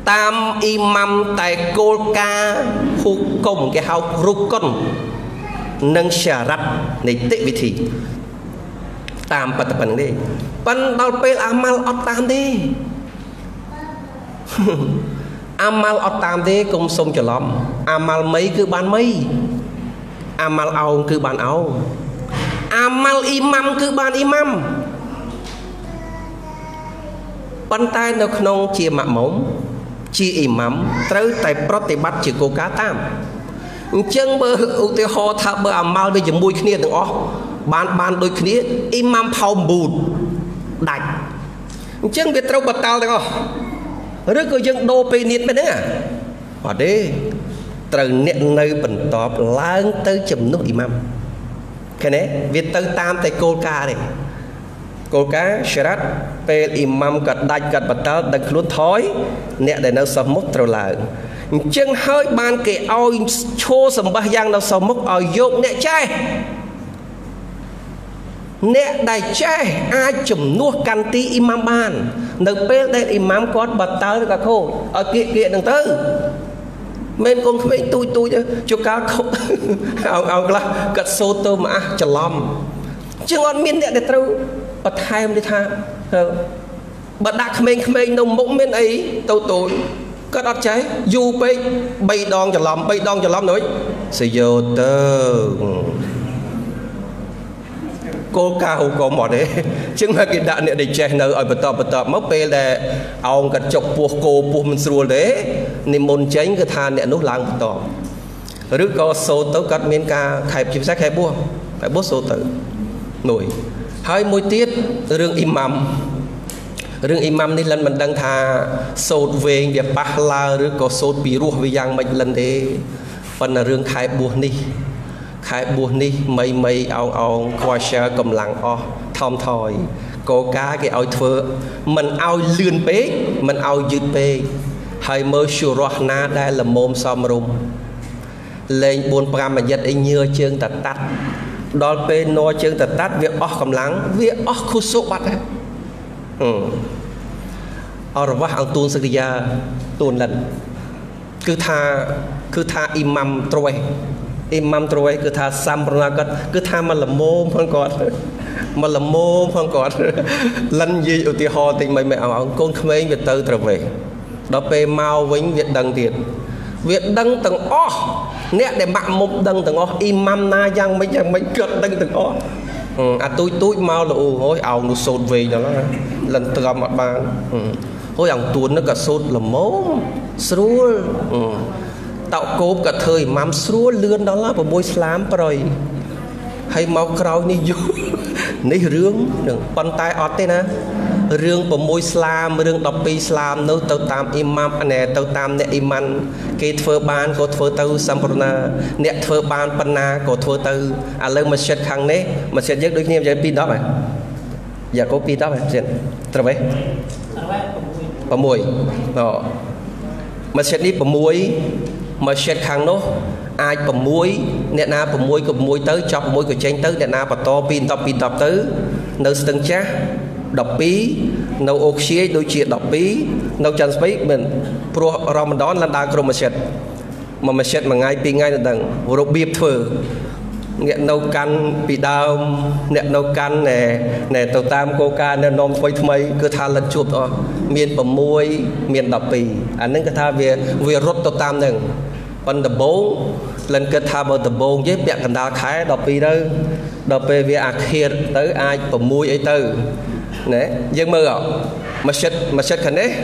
tam imam tại cô ca hụt cùng cái hào rukun nâng syarat này tệ vị thị tam bật bật đi pan đào pel amal ở tam đi amal ở tam đi cùng sông trở lắm amal mấy cứ ban mấy amal ao cứ ban ao amal imam cứ ban imam pan tay nó không chia mạ mống chia imam tới tại protibát chỉ cô cá tam chân bơ ưu tiên họ thà bơ amal bây giờ mùi kia từng ó ban đôi kia imam phong bùn đạch chân biết trâu bật tao được không rất có dân đô pe niết bên đấy à ở đây từ niệm nơi bẩn tọp lang tới chấm nút imam cái này việt tới tam tại cô ca này cô cá sharat pe imam cật đạch cật bật tao đằng luôn thói nè để nó sập mốc trâu lại chân hơi ban kệ oi chô sầm ba giang nó sập mốc oi dốt nè trai nè đại trai ai chấm nuốt can tí imam ban được pe đây imam có bật tao cả khô ở kia đằng tư men con khuyên tôi cho cá không ao là cật sô tô mà chả lom chứ ngon miên nè để trâu bật hai em đi tha bật đặt khmênh nông mộng miên ấy tôi có đọt cháy dù bay đòn chả lom nói sẽ vô tơ cô cao có mỏ đấy chứ mà cái đạn này để che nợ ở bờ tọp mốc pe là ông cật chọc buộc cô buộc mình sưu đấy nên môn tránh cái than này nút lang tọp rước có số tấu cắt miên ca khai chim sách khai bua phải bút số tử nổi hai mối tiết rương imam đi lần mình đang thà sốt về việc bác la rước có sốt bị ruột vì giang mình lần thế phần là rương khai buồn đi mây ao qua xe cầm lặng thom thòi cô cá cái ao thưa mình ao lươn bế mình ao dứt bế hay mơ sưu roh na đây là mồm xóm rung lên buồn pram mà giật anh nhưa chương tật tắt đo bê no chương tật tắt việc cầm lặng việc khu số bắt ở đó ăn tuôn sực ra tuôn lần cứ tha imam trôi cứ tha samprana cứ tha mà làm mồm phong cọt lần gì ở tiệt ho tình mày ảo con khmênh việt tư trở về đó pe mau vĩnh việt đăng tiền việt đăng từng nè để bạn một đăng từng imam na giang mấy cật đăng từng tôi mau là hối ảo nó sốt về đó lần từ mặt bàn hối ảo tuôn nó cả sốt là mồm srul tạo cốp cả thời mắm xua lươn đó là một bôi slam rồi hay máu cào như vô ní rương con tay ọt thế nè rương của môi slam rương đọc pi slam nấu tàu tam imam nè tàu tam nè iman cái thơ ban có thơ tàu samprana nè thơ ban panna có thơ tàu lên mà xét khang nè mà xét giấc đôi khi em pin đó mà giờ có pin đó mà xét trở về và mùi đó mà xét đi và muối mà xét khang nó ai bầm muối nè na bầm muối tới chọc muối của tranh tới nè na bà to pin tập tới nấu từng chá đọc pí nấu oxy đôi chia đọc pí nấu chân space mình pro Ramadan là đa krom mà xét mà ngay pi ngay là đằng rồi biếp thử nghệ nấu canh bị đau nè nấu canh nè tàu tam coca nè nôm quay thay cứ tha lần chụp đó miền bầm muối miền đọc pí anh nên cứ tha về rốt tàu tam nè còn tập 4 lần kết tham ở tập 4 với bạn cần đào khái đọc đi đâu đọc về việc akhir tới ai bầm mui ấy từ nè dân mơ ạ mà xét khẩn đấy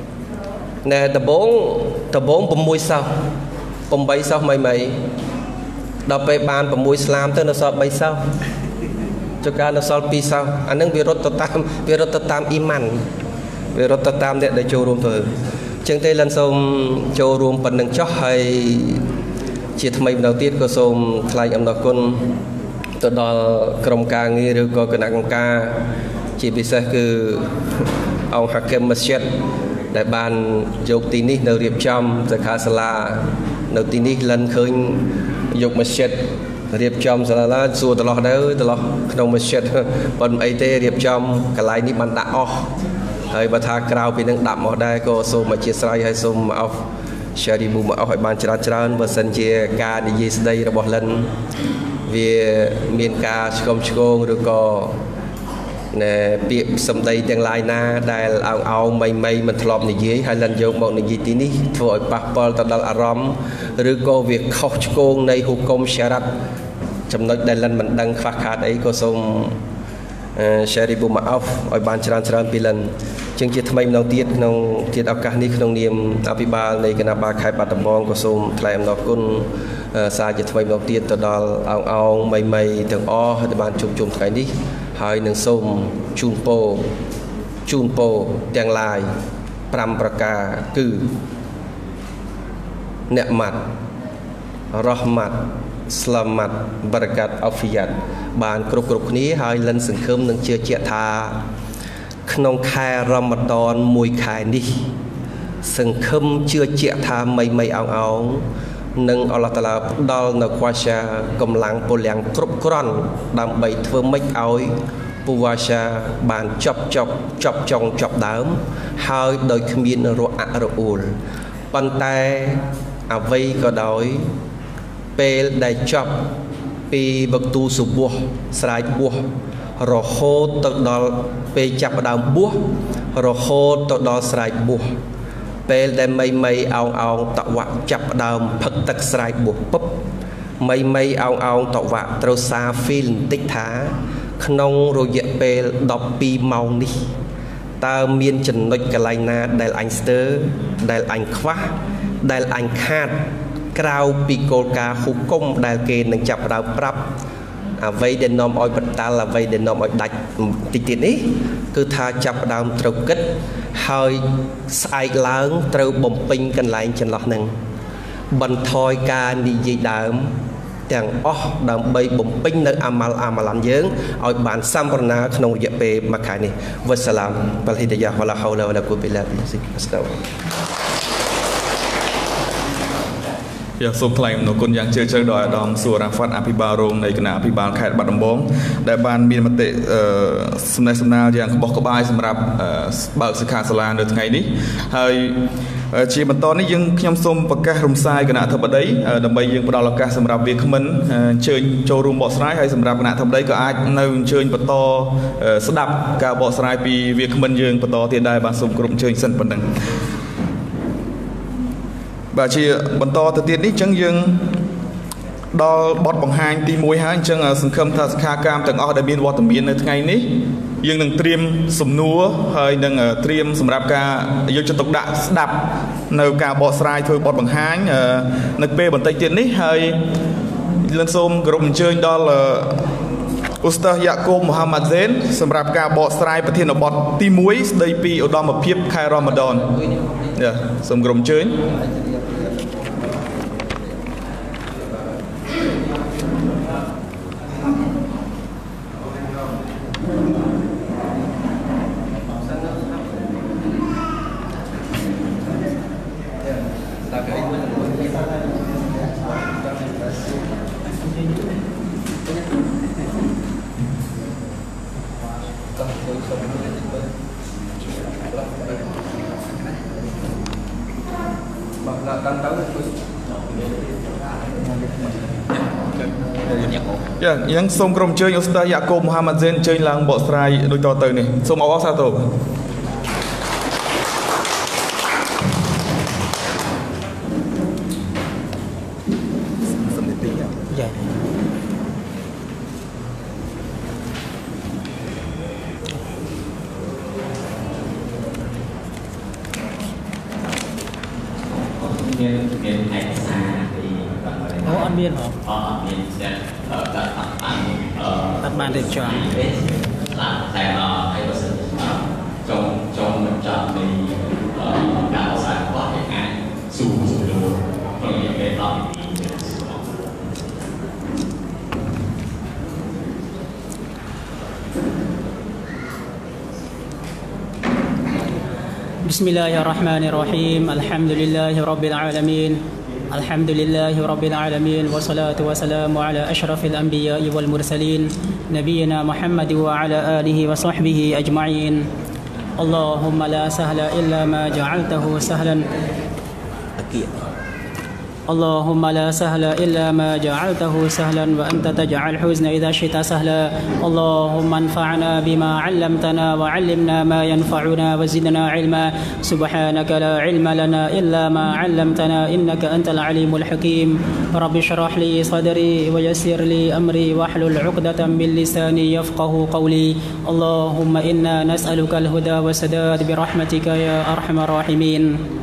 nè tập 4 bầm mui sao bầm bay sao mày đọc về bàn bầm mui slam tới nó sao bay sao cho cả nó sao pi sao anh đang virus tam iman virus tam để cho rùm thử chân tây lần xong cho rùm phần nâng chóc hay chỉ thay đầu tiên có xong thay âm đọc con tôi đó cầm ca nghe được có cái nặng ca chỉ bị sao cứ ông Hakim Masjid đại ban dục tin đi nấu điệp trong từ khá sala nấu tin đi lần khơi dục Masjid điệp trong sala xua từ lo đâu từ lo không Masjid còn ấy tê điệp trong cái lại đi bàn đạo ហើយបើថាក្រៅពីនឹងដាក់មកដែរក៏សូមអធិស្ឋានឲ្យសូមអោ Sherry មកឲ្យបានច្រើនបើសិនជាការនិយាយស្ដីរបស់លិនវាមានការឆ្កុំឆ្គងឬក៏ពាក្យសម្ដីទាំងឡាយណាដែលអោងមីមិនធ្លាប់និយាយហើយលិនយកមកនិយាយទីនេះធ្វើឲ្យប៉ះពាល់ទៅដល់អារម្មណ៍ឬក៏វាខុសឆ្គងនៃហុគមស្យារ៉ាត់ចំណុចដែលលិនមិនដឹងខ្វះខាតអីក៏សូម Sherry មកឲ្យបានច្រើនពីលិនជាងជាថ្មីម្ដងទៀតក្នុងទៀតឱកាសនេះក្នុងនាមអភិបាលនៃគណៈបាលខេត្តបាត់ដំបងក៏សូមថ្លែងអំណរគុណសារជាថ្មីម្ដងទៀតទៅដល់អោងមីទាំងអស់ដែលបានជួបជុំថ្ងៃនេះហើយនឹងសូមជូនពរទាំងឡាយ5ប្រការគឺអ្នកម៉ាត់រ៉ហ្មាត់ស្លាម៉ាត់បារកាត់អាហ្វីយ៉ាត់បានគ្រប់គ្នាហើយលិនសង្ឃឹមនឹងជឿជាក់ថាក្នុងខែរ៉ាម៉ាឌនមួយខែនេះសង្ឃឹមជឿជាក់ថាមីអោងនឹងអល់ឡោះតាឡាផ្ដល់នៅខ្វះសាកម្លាំងពលំគ្រប់គ្រាន់ដើម្បីធ្វើម៉េចឲ្យពូវ៉ាសាបានចប់ចុងចប់ដើមហើយដោយគ្មានរអាក់រអួលប៉ុន្តែអ្វីក៏ដោយពេលដែលចប់ពីវឹកទូសុបោះស្រែកបោះរហូតទៅដល់ពេលចាប់ផ្ដើមបោះរហូតទៅដល់ស្រែកបោះពេលដែលមីអោងតវ៉ាក់ចាប់ផ្ដើមផឹកទឹកស្រែកបោះពឹបមីអោងតវ៉ាក់ត្រូវសារហ្វីលបន្តិចថាក្នុងរយៈពេល12ម៉ោងនេះតើមានចំណុចកន្លែងណាដែលអញស្ទើរដែលអញខ្វះដែលអញខាតក្រៅពីគោលការណ៍ហុគមដែលគេនឹងចាប់ផ្ដើមប្រាប់អ្វីដែលនាំឲ្យបតាល់អ្វីដែលនាំឲ្យដាច់តិចទៀតនេះគឺថាចាប់ផ្ដើមត្រូវគិតហើយស្អែកឡើងត្រូវបំពេញកន្លែងចន្លោះហ្នឹងបន្ថយការនិយាយដើមទាំងអស់ដើម្បីបំពេញនៅអាម៉ាឡានយើងឲ្យបានសម្ពរណាក្នុងរយៈពេលមួយខែនេះវ៉ាសាឡាមវ៉ាលហ៊ីដាយ៉ាវ៉ាឡាហៅឡាវ៉ាឡាគូប៊ីឡាប៊ីស៊ីអស្តាវ Яសូមថ្លែងអំណរគុណយ៉ាងជ្រាលជ្រៅដល់អាដាមស៊ូរ៉ាហ្វាត់អភិបាលរងនៃគណៈអភិបាលខេត្តបាត់ដំបងដែលបានមានមតិសំណេះសំណាលយ៉ាងក្បោះក្បាយសម្រាប់បើកសិក្ខាសាលានៅថ្ងៃនេះហើយជាបន្តនេះខ្ញុំសូមប្រកាសរំសាយគណៈអធិបតីដើម្បីយើងផ្ដល់ឱកាសសម្រាប់វាគ្មិនអញ្ជើញចូលរួមបកស្រាយហើយសម្រាប់គណៈអធិបតីក៏អាចនៅអញ្ជើញបន្តស្ដាប់ការបកស្រាយពីវាគ្មិនយើងបន្តទៀតដែរបាទសូមគ្រប់អញ្ជើញសិនប៉ុណ្ណឹងបាទជាបន្តទៅទៀតនេះអញ្ចឹងយើងដល់បទបង្ហាញទី1ហើយអញ្ចឹងសង្ឃឹមថាសិក្ខាកាមទាំងអស់ដែលមានវត្តមាននៅថ្ងៃនេះយើងនឹងត្រៀមសំណួរហើយនឹងត្រៀមសម្រាប់ការយកចិត្តទុកដាក់ស្ដាប់នៅការបកស្រាយធ្វើបទបង្ហាញនៅពេលបន្តិចទៀតនេះហើយលឿនសូមគោរពអញ្ជើញដល់ឧស្តាសយ៉ាកូបមូហាម៉ាត់ហ្សេនសម្រាប់ការបកស្រាយប្រធានបទទី1ស្ដីពីឧត្តមភាពខែរ៉ាម៉ាឌនសូមគោរពអញ្ជើញយ៉ាងសូមក្រុមអញ្ជើញឧស្តាសយ៉ាកូបមូហាម៉ាត់ហ្សេនអញ្ជើញឡើងបកស្រាយដូចតទៅនេះសូមអបអរសាទរបានរៀបចំតែហើយបើសិនចង់បញ្ចប់នៃការអសារបស់គេអាចស៊ូសំលួរក្នុងរយៈពេល10នាទីبسم الله الرحمن الرحيم الحمد لله رب العالمين الحمد لله رب العالمين والصلاة والسلام على أشرف الأنبياء والمرسلين نبينا محمد وعلى آله وصحبه أجمعين اللهم لا سهل إلا ما جعلته سهلا اللهم لا سهل إلا ما جعلته سهلا وأنت تجعل الحزن إذا شئت سهلا اللهم انفعنا بما علمتنا وعلمنا ما ينفعنا وزدنا علما سبحانك لا علم لنا إلا ما علمتنا إنك أنت العليم الحكيم رب اشرح لي صدري ويسر لي أمري واحلل عقدة من لساني يفقه قولي اللهم إنا نسألك الهدى والسداد برحمتك يا أرحم الراحمين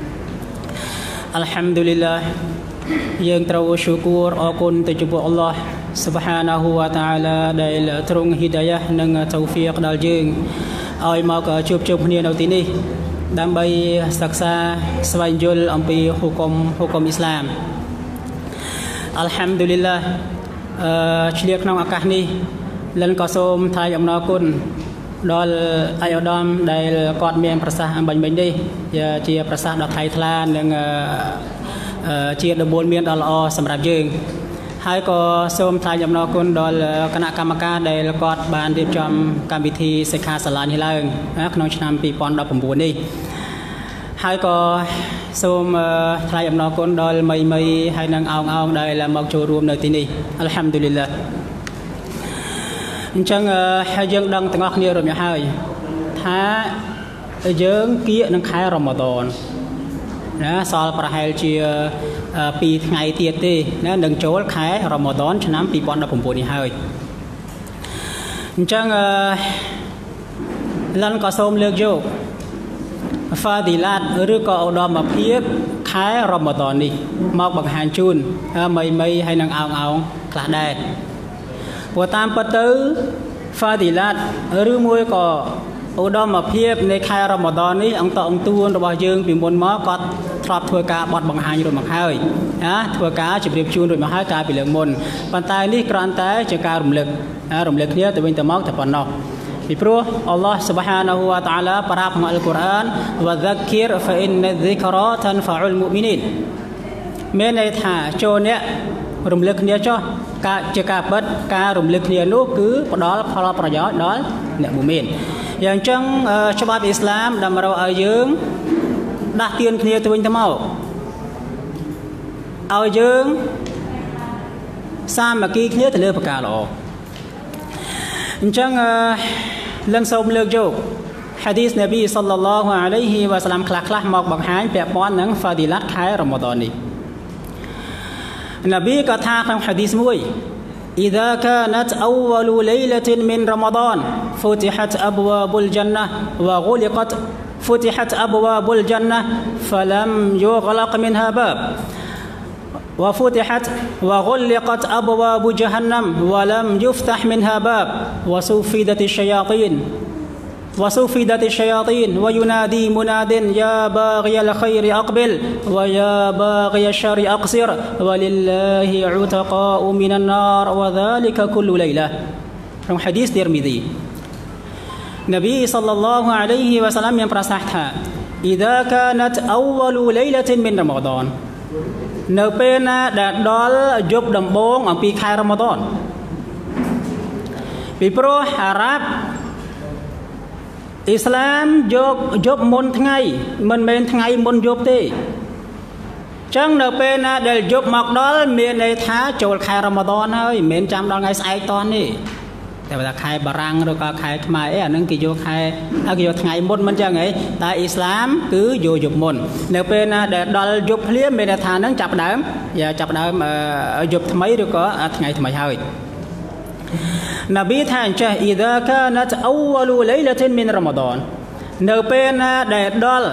الحمد لله យើងត្រូវឈូគូរអរគុណទៅចំពោះអល់ឡោះ Subhanahu wa ta'ala ដែលទ្រង់ហ៊ីដាយ៉ាហ៍និងតៅហ្វីកដល់យើងឲ្យមកជួបជុំគ្នានៅទីនេះដើម្បីសិក្សាស្វែងយល់អំពីហុគមអ៊ីស្លាម Alhamdulillah ឆ្លៀតក្នុងឱកាសនេះលិនក៏សូមថ្លែងអំណរគុណដល់អាយឧត្តមដែលគាត់មានប្រសាសន៍អំបញ្ញមិញនេះជាប្រសាសន៍ដ៏ថ្លៃថ្លានិងជាដំបូន្មានដ៏ល្អសម្រាប់យើងហើយក៏សូមថ្លែងអំណរគុណដល់គណៈកម្មការដែលគាត់បានរៀបចំកម្មវិធីសិក្ខាសាលានេះឡើងក្នុងឆ្នាំ 2019 នេះហើយក៏សូមថ្លែងអំណរគុណដល់មីហើយនិងអោងដែលមកចូលរួមនៅទីនេះអល់ហាំឌុលីឡាអញ្ចឹងយើងដឹងទាំងអស់គ្នារួចមកហើយថាយើងគៀកនឹងខែរ៉ាម៉ាឌនណាសល់ប្រហែលជា2ថ្ងៃទៀតទេណានឹងចូលខែរ៉ាម៉ាឌនឆ្នាំ 2019 នេះហើយអញ្ចឹងលិនក៏សូមលើកយកហ្វាឌីឡាតឬក៏ឧត្តមភាពខែរ៉ាម៉ាឌននេះមកបង្ហាញជូនមីហើយនឹងអោងខ្លះដែរព្រោះតាមពិតទៅហ្វាឌីឡាតឬមួយក៏ឧត្តមភាពនៃខែរ៉ាម៉ាឌននេះអង្គទួនរបស់យើងពីមុនមកគាត់ធ្លាប់ធ្វើការបត់បង្ហាញរួចមកហើយណាធ្វើការជម្រាបជូនរួចមកហើយកាលពីលើកមុនប៉ុន្តែនេះគ្រាន់តែជាការរំលឹកគ្នាទៅវិញទៅមកតែប៉ុណ្ណោះពីព្រោះអល់ឡោះ Subhanahu wa ta'ala ប្រាប់ក្នុងអល់កុរអាន wa dhakkir fa inna dhikra tanfa'ul mu'minin មានន័យថាចូលអ្នករំលឹកគ្នាចុះជាការពិតការរំលឹកគ្នានោះគឺផ្ដល់ផលប្រយោជន៍ដល់អ្នកមុមីនយ៉ាងចឹងច្បាប់អ៊ីស្លាមតម្រូវឲ្យយើងដាស់តឿនគ្នាទៅវិញទៅមកឲ្យយើងសាមគ្គីគ្នាទៅលើប្រការល្អអញ្ចឹងលិនសូមលើកយកហាឌីសនប៊ីសល្លឡោះអាឡៃហ៊ីវ៉ាសឡាមខ្លះមកបង្ហាញពាក់ព័ន្ធនឹងហ្វាឌីឡាតខែរ៉ាម៉ាឌននេះនប៊ីក៏ថាក្នុងហាឌីសមួយإذا كانت أول ليلة من رمضان فتحت أبواب الجنة وغلقت فتحت أبواب الجنة فلم يغلق منها باب وفتحت وغلقت أبواب جهنم ولم يفتح منها باب وصفدت الشياطين وينادي مناد يا باغي الخير أقبل ويا باغي الشر أقصر ولله عتقاء من النار وذلك كل ليلة from hadis Tirmidzi Nabi sallallahu alaihi wasallam yang prasahta idza kanat awwalu lailatin min Ramadan នៅពេលណាដែលដល់យប់ដំបូងអំពីខែរ៉ាម៉ាឌនពីព្រោះអារ៉ាប់អ៊ីស្លាមយកយប់មុនថ្ងៃមិនមែនថ្ងៃមុនយប់ទេចឹងនៅពេលណាដែលយប់មកដល់មានន័យថាចូលខែរ៉ាម៉ាឌនហើយមិនមែនចាំដល់ថ្ងៃស្អែកតនេះតែបើថាខែបារាំងឬក៏ខែខ្មែរអីអានឹងគេយកគេយកថ្ងៃមុនមិនចឹងហីតែអ៊ីស្លាមគឺយកយប់មុននៅពេលណាដែលដល់យប់ភ្លាមមានន័យថានឹងចាប់ដើមយប់ថ្មីឬក៏ថ្ងៃថ្មីហើយនប៊ីថាអញ្ចេះ إذا كانت أول ليلة من رمضان នៅពេលណាដែលដល់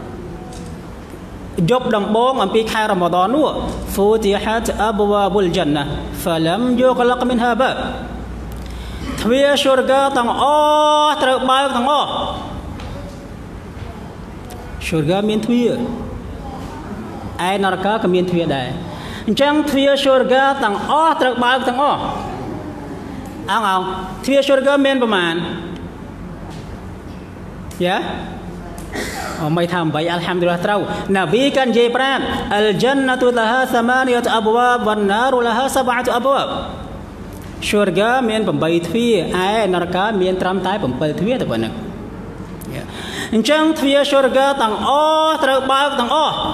យប់ដំបូងអំពីខែរ៉ាម៉ាឌននោះ فتحت أبواب الجنة فلم يغلق منها باب ទ្វារស្វර්ဂទាំងអស់ត្រូវបើកទាំងអស់ស្វර්ဂមានទ្វារឯនរកក៏មានទ្វារដែរអញ្ចឹងទ្វារស្វර්ဂទាំងអស់ត្រូវបើកទាំងអស់អងទ្វារស្វර්ဂមានប្រមាណយ៉ាមិនថា8អល់ហាំឌុលឡាត្រូវនប៊ីកាន់និយាយប្រាប់អលជន្នតុលហា8អបវ៉ាបវ៉ានណារលហា7អបវ៉ាបស្វර්ဂមាន8ទ្វារឯនរកមានត្រឹមតែ7ទ្វារតែប៉ុណ្ណឹងអចឹងទ្វារសុរហ្គាទាំងអស់ត្រូវបើកទាំងអស់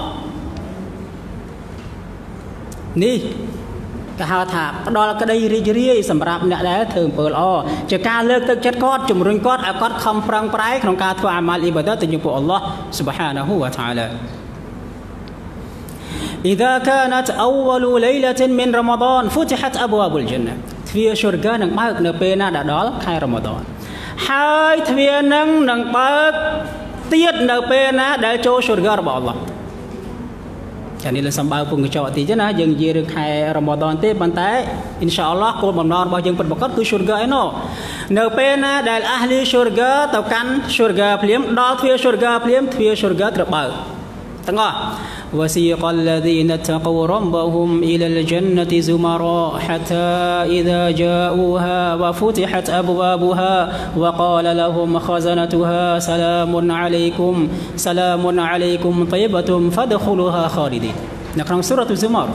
នេះគេហៅថាផ្ដល់ក្តីរីករាយសម្រាប់អ្នកដែលធ្វើអំពើល្អជាការលើកទឹកចិត្តគាត់ជំរុញគាត់ឲ្យគាត់ខំប្រឹងប្រែងក្នុងការធ្វើអាម៉ាល់អ៊ីបាដាតទៅចំពោះអល់ឡោះ سبحانه และ تعالى إذا كانت أول ليلة من رمضان فتحت أبواب الجنة ទ្វារសុរហ្គានឹងបើកនៅពេលណាដល់ខែរ៉ម៉ាឌនហើយទ្វារនឹងបើកទៀតនៅពេលណាដែលចូលសុរហ្គារបស់អល់ឡោះចានេះលើសំបើពងកញ្ចក់តិចណាយើងនិយាយរឿងខែរ៉ម៉ាឌនទេប៉ុន្តែអ៊ីនសាអល់ឡោះគោលបំណងរបស់យើងពិតប្រាកដគឺសុរហ្គាឯណោះនៅពេលណាដែលអាហ្លីសុរហ្គាទៅកាន់សុរហ្គាភ្លាមដល់ទ្វារសុរហ្គាភ្លាមទ្វារសុរហ្គាត្រូវបើកទាំងអស់وسيق الذين اتقوا ربهم إلى الجنة زمرا حتى إذا جاءوها وفتحت أبوابها وقال لهم خزنتها سلام عليكم طيبتم فادخلوها خالدين نقرأ سورة الزمر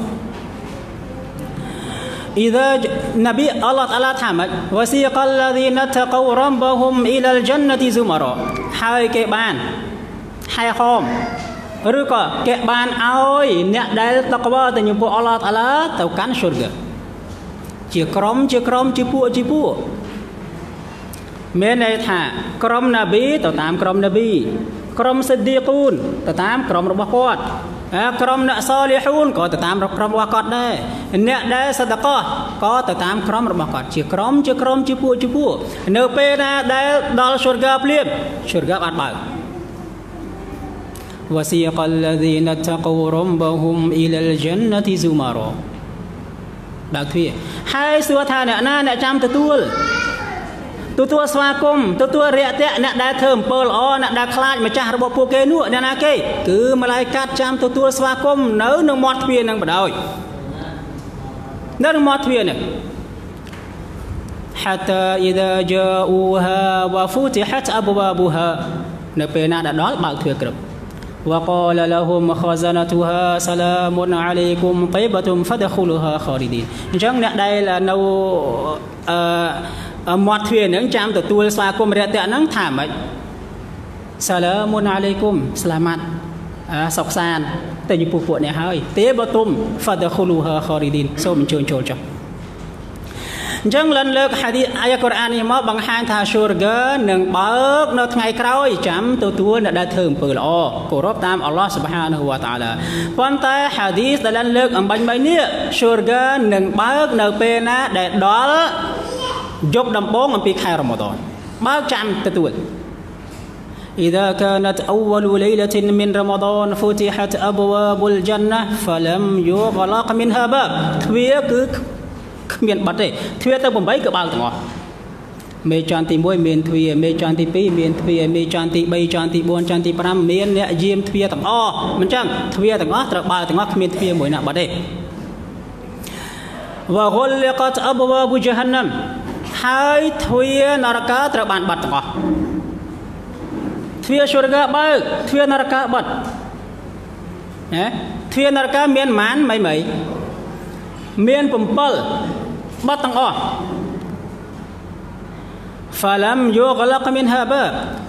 إذا نبي الله تعالى تحمد وسيق الذين اتقوا ربهم إلى الجنة زمرا حي كيبان حي خام ឬក៏គេបានឲ្យអ្នកដែលតក្វាទៅចំពោះអល់ឡោះតាឡាទៅកាន់សុរហ្គាជាក្រុមជាពួកមានន័យថាក្រុមណាប៊ីទៅតាមក្រុមណាប៊ីក្រុមសិឌីកូនទៅតាមក្រុមរបស់គាត់ក្រុមអ្នកសលីហ៊ូនក៏ទៅតាមក្រុមរបស់គាត់ដែរអ្នកដែលសដកោក៏ទៅតាមក្រុមរបស់គាត់ជាក្រុមជាពួកនៅពេលណាដែលដល់សុរហ្គាភ្លាមសុរហ្គាបានបើកوسيق الذين اتقوا ربهم إلى الجنة زمرا បើកទ្វារហើយសួរថាអ្នកណាអ្នកចាំទទួលស្វាគមន៍ទទួលរាក់ទាក់អ្នកដែលធ្វើអំពើល្អអ្នកដែលខ្លាចម្ចាស់របស់ពួកគេនោះអ្នកណាគេគឺម៉ាឡៃកាតចាំទទួលស្វាគមន៍នៅនឹងមាត់ទ្វារនឹងបដ ாய் នៅនឹងមាត់ទ្វារនេះ حتى إذا جاءوها وفتحت أبوابها នៅពេលណាដល់បើកទ្វារគ្រប់وقال لهم خزنتها سلام عليكم طيبتم فادخلوها خالدين អញ្ចឹងអ្នកដែលនៅមាត់ទ្វារហ្នឹងចាំទទួលស្វាគមន៍រាក់ទាក់ហ្នឹងថាម៉េច سلام عليكم ស្លាមាត់សុខសាន្តទៅចំពោះពួកអ្នកហើយ طيبتم فادخلوها خالدين សូមអញ្ជើញចូលចុះ អញ្ចឹងលិនលើកហាឌីសអាយ៉ាកូរ៉ាននេះមកបង្ហាញថាសុរហ្គានឹងបើកនៅថ្ងៃក្រោយចាំទទួលអ្នកដែលធ្វើអំពើល្អគោរពតាមអល់ឡោះស៊ុបហានហូវតាឡាប៉ុន្តែហាឌីសដែលលិនលើកអំបញ្ញ3នេះសុរហ្គានឹងបើកនៅពេលណាដែលដល់យប់ដំបូងអំពីខែរ៉ម៉ាឌនបើកចាំទទួល إذا كانت أول ليلة من رمضان فتحت أبواب الجنة فلم يغلق منها باب ទ្វារគឺ គ្មានបាត់ទេទ្វារទៅ8ក៏បើកទាំងអស់មេចន្ទទី1មានទ្វារមេចន្ទទី2មានទ្វារមេចន្ទទី3ចន្ទទី4ចន្ទទី5មានអ្នកយាមទ្វារទាំងអស់មិនចឹងទ្វារទាំងអស់ត្រូវបើកទាំងអស់គ្មានទ្វារមួយណាបាត់ទេ وغلقت أبواب جهنم ហើយទ្វារនរកត្រូវបានបាត់ទាំងអស់ទ្វារសុរហ្គាបើកទ្វារនរកបាត់ទ្វារនរកមានប៉ុន្មានមីមាន 7 បាត់ទាំងអស់ فلم يغلق منها باب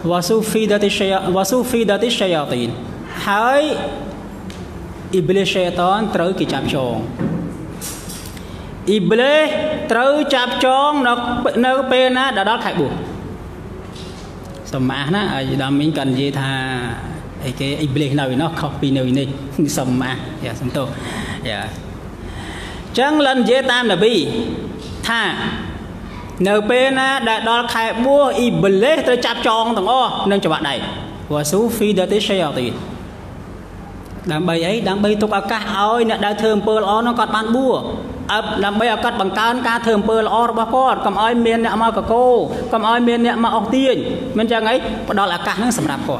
وصفدت الشياطين ហើយអ៊ីប្លីស شيطان ត្រូវគេចាប់ចងអ៊ីប្លីសត្រូវចាប់ចងនៅពេលណាដល់ខែបួសសម្មាណាអាយដល់មីងកាន់និយាយថាអីគេអ៊ីប្លីសនៅឯនោះខុសពីនៅនេះសម្មាយ៉ាសំទោយ៉ា ចឹងលិននិយាយតាមនប៊ីថានៅពេលណាដែលដល់ខែបួសអ៊ីប្លីសត្រូវចាប់ចងទាំងអស់នឹងច្បាក់ដៃវ៉ាស៊ូហ្វីដាទីឆៃយ៉ាទីដើម្បីអីដើម្បីទុកឱកាសឲ្យអ្នកដែលធ្វើអំពើល្អនោះគាត់បានបួសដើម្បីឲ្យគាត់បង្កើនការធ្វើអំពើល្អរបស់គាត់កុំឲ្យមានអ្នកមកកកោកុំឲ្យមានអ្នកមកអស់ទាញមិនចឹងអីផ្ដល់ឱកាសហ្នឹងសម្រាប់គាត់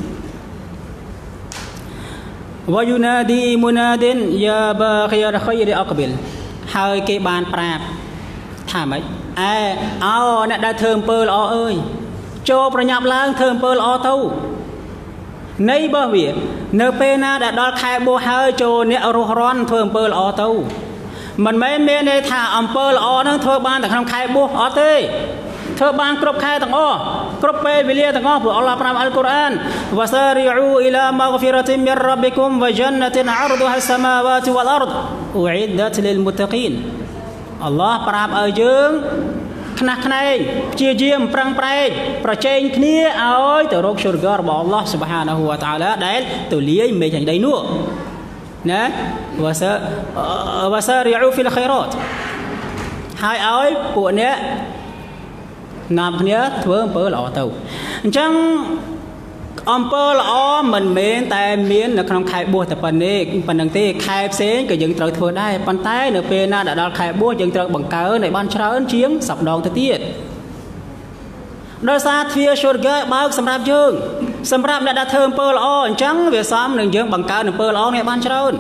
وينادي مناد يا باغي الخير أقبل ហើយគេបានប្រាប់ថាម៉េចអ្នកដែលធ្វើអំពើល្អអើយចូលប្រញាប់ឡើងធ្វើអំពើល្អទៅនៃរបស់វានៅពេលណាដែលដល់ខែបួសហើយចូលអ្នករស់រាន់ធ្វើអំពើល្អទៅមិនមែនមានន័យថាអំពើល្អហ្នឹងធ្វើបានតែក្នុងខែបួសអត់ទេធ្វើបានគ្រប់ខែទាំងអស់គ្រប់ពេលវេលាទាំងអស់ព្រោះអល់ឡោះប្រាប់អល់កុរអានវ៉ាសារីអ៊ូអ៊ីឡាម៉ាហ្ហ្វីរ៉ាទីនមីរ៉ាប៊ីគុមវ៉ាជន្នតិនអរឌុហាសសាម៉ាវ៉ាតវ៉ាល់អរឌអ៊ូអ៊ីដដតលីលមុតតកីនអល់ឡោះប្រាប់ឲ្យយើងខ្នះខ្នែងព្យាយាមប្រឹងប្រែងប្រជែងគ្នាឲ្យទៅរកស៊ុរហ្គារបស់អល់ឡោះស៊ុបហានាហ៊ូវ៉ាតាអាឡាដែលទូលាយមេឃដីនោះណាវ៉ាសារីអ៊ូហ្វីលខៃរ៉ាតហើយឲ្យពួកអ្នកនាំគ្នាធ្វើអំពើល្អទៅអញ្ចឹងអំពើល្អមិនមែនតែមាននៅក្នុងខែបួសតែប៉ុណ្ណេះប៉ុណ្ណឹងទេខែផ្សេងក៏យើងត្រូវធ្វើដែរប៉ុន្តែនៅពេលណាដល់ខែបួសយើងត្រូវបង្កើនឲ្យបានច្រើនជាង10ដងទៅទៀតដោយសារទ្វារស៊ុរហ្គាបើកសម្រាប់យើងសម្រាប់អ្នកដែលធ្វើអំពើល្អអញ្ចឹងវាសមនឹងយើងបង្កើនអំពើល្អនេះបានច្រើន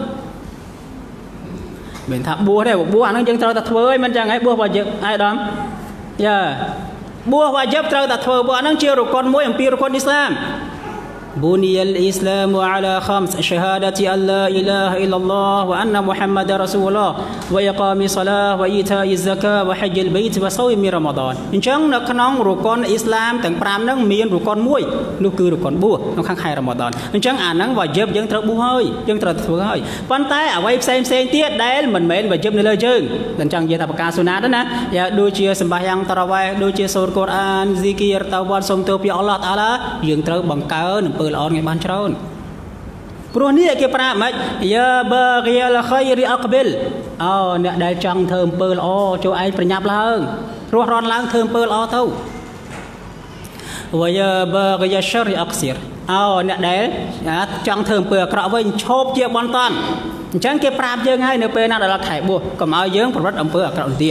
មិនថាបួសទេបួសអានឹងយើងត្រូវតែធ្វើឲ្យមិនចឹងហើយបួសរបស់យើងអាយដាមយ៉ាបួសវាជីបត្រូវតែធ្វើបួសអានឹងជារកុនមួយអំពីរកុនអ៊ីស្លាមبني الإسلام على خمس شهادة أن لا إله إلا الله وأن محمد رسول الله وإقام الصلاة وإيتاء الزكاة وحج البيت وصوم رمضان អញ្ចឹងនៅក្នុងរកុនអ៊ីស្លាមទាំង5ហ្នឹងមានរកុនមួយនោះគឺរកុនបួសនៅខាងខែរ៉ាម៉ាដានអញ្ចឹងអាហ្នឹងវាជីបយើងត្រូវបួសហើយយើងត្រូវធ្វើហើយប៉ុន្តែអ្វីផ្សេងទៀតដែលមិនមែនវាជីបនៅលើយើងអញ្ចឹងនិយាយថាប្រការសុណាតណាដូចជាសម្បាយ៉ាងតារ៉ាវ៉េដូចជាសូរកូរ៉ានហ្ស៊ីគីរតាវ៉ាត់សុំទោពីអល់ឡោះតាអាឡាយើងត្រូវបង្កើនអំពើល្អថ្ងៃបានច្រើនព្រោះនេះគេប្រាប់មិនយ៉ាបាហ្គីអលខៃរីអក្បិលអ្នកដែលចង់ធ្វើអំពើល្អចូលឯងប្រញាប់ឡើងរស់រាន់ឡើងធ្វើអំពើល្អទៅវយ៉ាបាហ្គីឆរីអក្ស៊ីរអ្នកដែលចង់ធ្វើអំពើអាក្រក់វិញឈប់ជាបន្ទាន់អញ្ចឹងគេប្រាប់យើងហើយនៅពេលណាដល់ខែបួសកុំឲ្យយើងប្រព្រឹត្តអំពើអាក្រក់ទៀត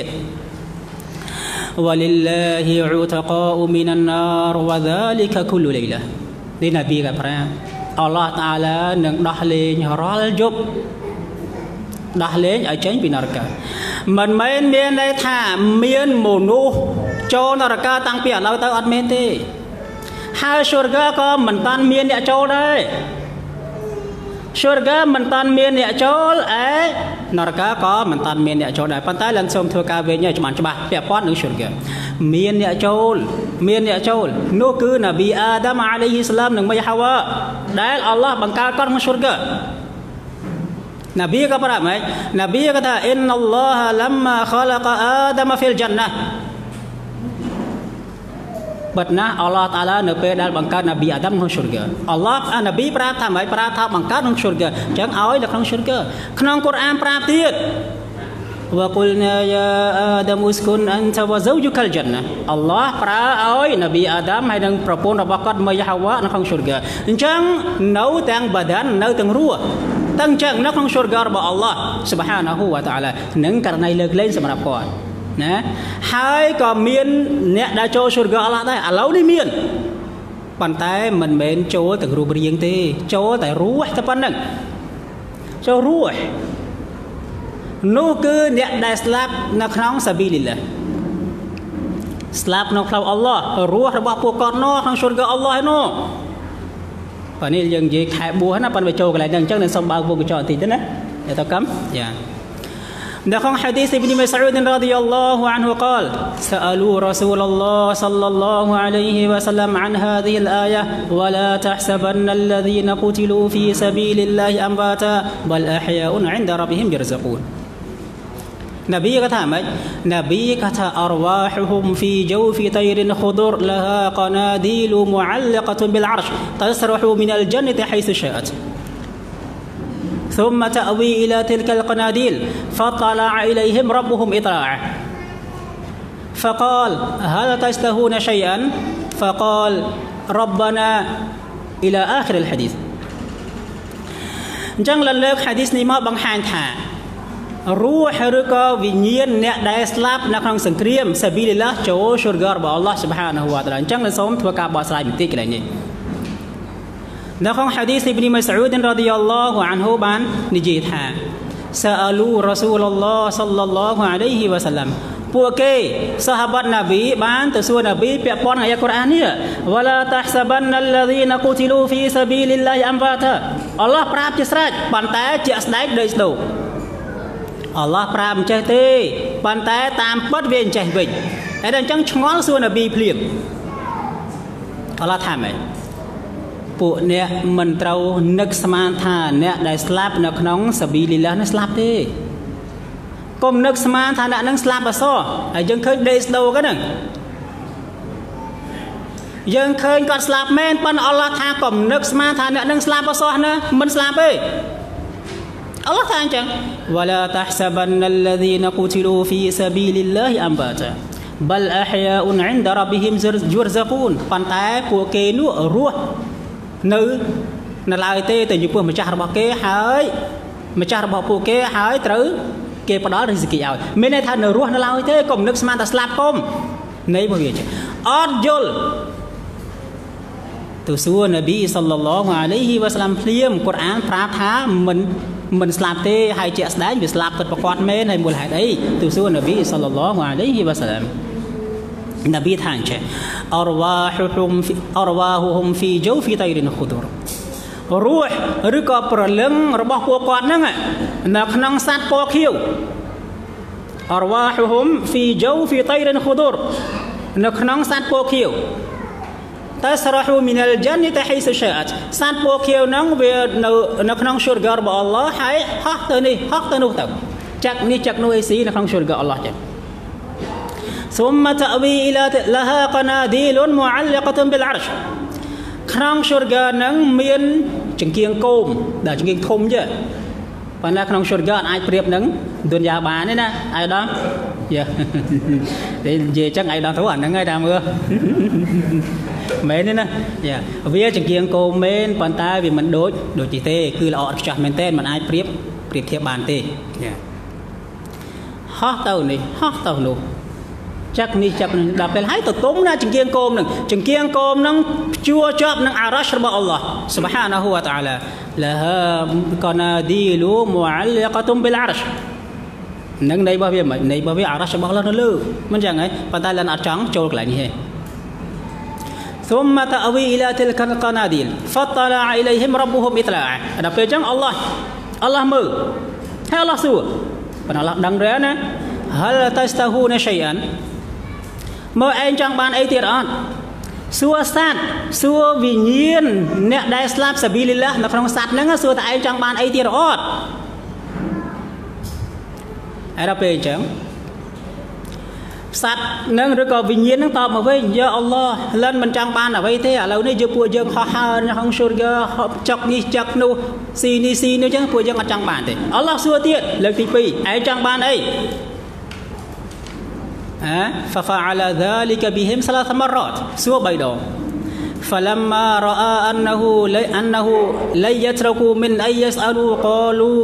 ولله عتقاء من النار وذلك كل ليلة នេះនប៊ីក៏ប្រាប់អល់ឡោះតាអាឡានឹងដោះលែងរាល់យប់ដោះលែងឲ្យចេញពីនរកមិនមែនមានន័យថាមានមនុស្សចូលនរកតាំងពីឥឡូវទៅអត់មែនទេហើយស៊ុរហ្គាក៏មិនតាន់មានអ្នកចូលដែរស៊ុរហ្គាមិនតាន់មានអ្នកចូលនរកក៏មិនតាន់មានអ្នកចូលដែរប៉ុន្តែឡើងសូមធ្វើការវិញឲ្យច្បាស់ពាក់ព័ន្ធនឹងស៊ុរហ្គាមានអ្នកចូលនោះគឺនប៊ីអាដាមអាឡៃហ៊ីសឡាមនិងម៉ៃហាវ៉ាដែលអល់ឡោះបង្កើតគាត់ក្នុងស៊ុរហ្គានប៊ីក៏ប្រាប់ម៉េចនប៊ីក៏ថាអ៊ីនអល់ឡោះឡាំម៉ាខឡាកអាដាមហ្វីលជន្ណាបិទណាអល់ឡោះតាអាឡានៅពេលដែលបង្កើតនប៊ីអាដាមក្នុងស៊ុរហ្គាអល់ឡោះនប៊ីប្រាប់ថាម៉េចប្រាប់ថាបង្កើតក្នុងស៊ុរហ្គាអញ្ចឹងឲ្យនៅក្នុងស៊ុរហ្គាក្នុងកូរ៉ានប្រាប់ទៀតوقلنا يا آدم اسكن أنت وزوجك الجنة អល់ឡោះប្រើឲ្យនប៊ីអាដាមហើយនឹងប្រពន្ធរបស់គាត់ម៉ៃហាវ៉ានៅក្នុងស៊ុរហ្គាអញ្ចឹងនៅទាំងបាដាននៅទាំងរស់ទាំងចឹងនៅក្នុងស៊ុរហ្គារបស់អល់ឡោះស៊ុបហានាហ៊ូវ៉ាតាអាឡានឹងករណីលើកលែងសម្រាប់គាត់ណាហើយក៏មានអ្នកដែលចូលស៊ុរហ្គាអល់ឡោះដែរឥឡូវនេះមានប៉ុន្តែមិនមែនចូលទាំងរូបរាងទេចូលតែរស់តែប៉ុណ្្នឹងចូលរស់នោះគឺអ្នកដែលស្លាប់នៅក្នុងសាប៊ីលីឡាស្លាប់ក្នុងផ្លូវអល់ឡោះរស់របស់ពួកគាត់នោះក្នុងស៊ុរហ្គាអល់ឡោះនោះបាទនេះយើងនិយាយខែបួសណាប៉ុន្តែចូលកន្លែងហ្នឹងអញ្ចឹងនឹងសុំបើកវងកញ្ចក់បន្តិចទៅណាតើកំយ៉ានៅក្នុង حديث ابن مسعود رضي الله عنه قال سألوا رسول الله صلى الله عليه وسلم عن هذه الآية ولا تحسبن الذين قتلوا في سبيل الله أمواتا بل أحياء عند ربهم يرزقون នប៊ីក៏ថាម៉េចនប៊ីក៏ថាអរវ៉ាហ៊ុមហ្វីជូហ្វីតៃរិនខុឌរលហាកណាឌីលមុអលកតុប៊ីលអរશតស្រហ៊ូមីនអលជន្នតហៃស៊ឆាអតثم تأوي إلى تلك القناديل فطلع إليهم ربهم إطلاعا فقال هل تشتهون شيئا فقال ربنا إلى آخر الحديث អញ្ចឹងលើកហាឌីសនេះមកបង្ហាញថារស់ឬក៏វិញ្ញាណអ្នកដែលស្លាប់នៅក្នុងសង្គ្រាមសាប៊ីលីឡាចូលស៊ុរហ្គារបស់អល់ឡោះស៊ុបហានាហ៊ូវ៉ាតាអាឡាអញ្ចឹងសូមធ្វើការបកស្រាយបន្តិចកន្លែងនេះនៅក្នុងហាឌីសអ៊ីប៊ីនម៉ាស៊ូដរ៉ាឌីយ៉ាឡោះអានហ៊ូបាននិយាយថាសាអលូរ៉ាស៊ូលឡោះសល្លឡោះអាឡៃហ៊ីវ៉ាសាឡាំពួកគេសាហាបាត់នប៊ីបានទៅសួរនប៊ីពាក់ព័ន្ធអាយ៉ាកូរ៉ាននេះវ៉ាឡាតះសាបានអលឡាឌីនកូទីលូហ្វីសាប៊ីលីឡាហ៊ីអំវ៉ាតាអល់ឡោះប្រាប់ជាស្រេចប៉ុន្តែជាក់ស្ដែងដូចស្ដូអល់ឡោះប្រាប់មិនចេះទេប៉ុន្តែតាមពិតវាអញ្ចេះវិញហើយដល់អញ្ចឹងឆ្ងល់សួរនប៊ីភ្លាមអល់ឡោះថាម៉េចពួកអ្នកមិនត្រូវនឹកស្មានថាអ្នកដែលស្លាប់នៅក្នុងសាប៊ីលីឡាះនឹងស្លាប់ទេកុំនឹកស្មានថាអ្នកនឹងស្លាប់អសោះហើយយើងឃើញដេកស្ដោកហ្នឹងយើងឃើញគាត់ស្លាប់មែនប៉ុន្តែអល់ឡោះថាកុំនឹកស្មានថាអ្នកនឹងស្លាប់អសោះណាមិនស្លាប់ទេអល់ឡោះថាអញ្ចឹង ولا تحسبن الذين قتلوا في سبيل الله امواتا بل احياء عند ربهم يرزقون ប៉ុន្តែពួកគេនោះរស់នៅឡើយទេតែចំពោះម្ចាស់របស់គេហើយម្ចាស់របស់ពួកគេហើយត្រូវគេផ្ដល់រិស្គីឲ្យមានន័យថានៅរស់នៅឡើយទេកុំនឹកស្មានថាស្លាប់កុំនៃរបស់វាអត់យល់ទូសួរនប៊ីសល្លឡោះអាឡៃហ៊ីវ៉ាសឡាំភ្លាមកូរ៉ានប្រាប់ថាមិនស្លាប់ទេហើយជាក់ស្ដែងវាស្លាប់ពិតប្រាកដមែនហើយមូលហេតុអីទូសួរនប៊ីសល្លឡោះអាឡៃហ៊ីវ៉ាសឡាំនប៊ីថាអញ្ចឹងអរវ៉ាហ៊ុមហ្វីជូហ្វីតៃរិនខូឌូររੂះឬក៏ប្រលឹងរបស់ពួកគាត់ហ្នឹងនៅក្នុងសត្វពណ៌ខៀវអរវ៉ាហ៊ុមហ្វីជូហ្វីតៃរិនខូឌូរនៅក្នុងសត្វពណ៌ខៀវតែស្រហូមីនអលជន្នតហៃសុឆាអតសត្វពណ៌ខៀវហ្នឹងវានៅក្នុងស៊ុរហ្គារបស់អល់ឡោះហើយហោះទៅនេះហោះទៅនោះទៅចាក់នេះចាក់នោះអីស៊ីនៅក្នុងស៊ុរហ្គាអល់ឡោះចឹងثم تأوي إلى لها قناديل معلقة بالعرش ក្នុងស៊ុរហ្គាហ្នឹងមានចង្គៀងគោមដែលចង្គៀងធំចេះប៉ុន្តែក្នុងស៊ុរហ្គាអាចប្រៀបនឹងឌុនយ៉ាបានទេណាអាយដាមយ៉ាតែនិយាយចឹងអាយដាមទៅអាហ្នឹងហើយតាមមើលមែនទេណាយ៉ាវាចង្គៀងគោមមែនប៉ុន្តែវាមិនដូចនេះទេគឺល្អឥតខ្ចោះមែនទេមិនអាចប្រៀបធៀបបានទេយ៉ាហោះទៅនេះហោះទៅនោះចាក់នេះចាក់នឹងដល់ពេលហើយទៅទុំណាចង្គៀងគោមនឹងចង្គៀងគោមនឹងជួជាប់នឹងអារ៉ាស់របស់អល់ឡោះ سبحانه และ تعالى لها قناديل معلقة بالعرش នឹងនៃរបស់វាមិននៃរបស់វាអារ៉ាស់របស់អល់ឡោះនៅលើមិនចឹងហ៎ប៉ុន្តែលិនអត់ចង់ចូលកន្លែងនេះទេ ثم تأوي إلى تلك القناديل فاطلع إليهم ربهم إطلاعا ដល់ពេលចឹងអល់ឡោះមើលហើយអល់ឡោះសួរប៉ុន្តែអល់ឡោះដឹងដែរណា هل تستهون شيئا មើលឯងចង់បានអីទៀតអត់សួរសត្វសួរវិញ្ញាណអ្នកដែលស្លាប់សាប៊ីលីឡានៅក្នុងសត្វហ្នឹងសួរតើឯងចង់បានអីទៀតអត់ហើយដល់ពេលអញ្ចឹងសត្វហ្នឹងឬក៏វិញ្ញាណហ្នឹងតបមកវិញយ៉ាអល់ឡោះលិនមិនចង់បានអ្វីទេឥឡូវនេះយើងពួកយើងហោះហើរក្នុងស៊ុរហ្គាចុកនេះចុកនោះស៊ីនេះស៊ីនោះអញ្ចឹងពួកយើងអត់ចង់បានទេអល់ឡោះសួរទៀតលើកទី2ឯងចង់បានអីففعل ذلك بهم 3 مرات សួរ3ដង فلما راى انه لا يتركوا من اي يسالوا قالوا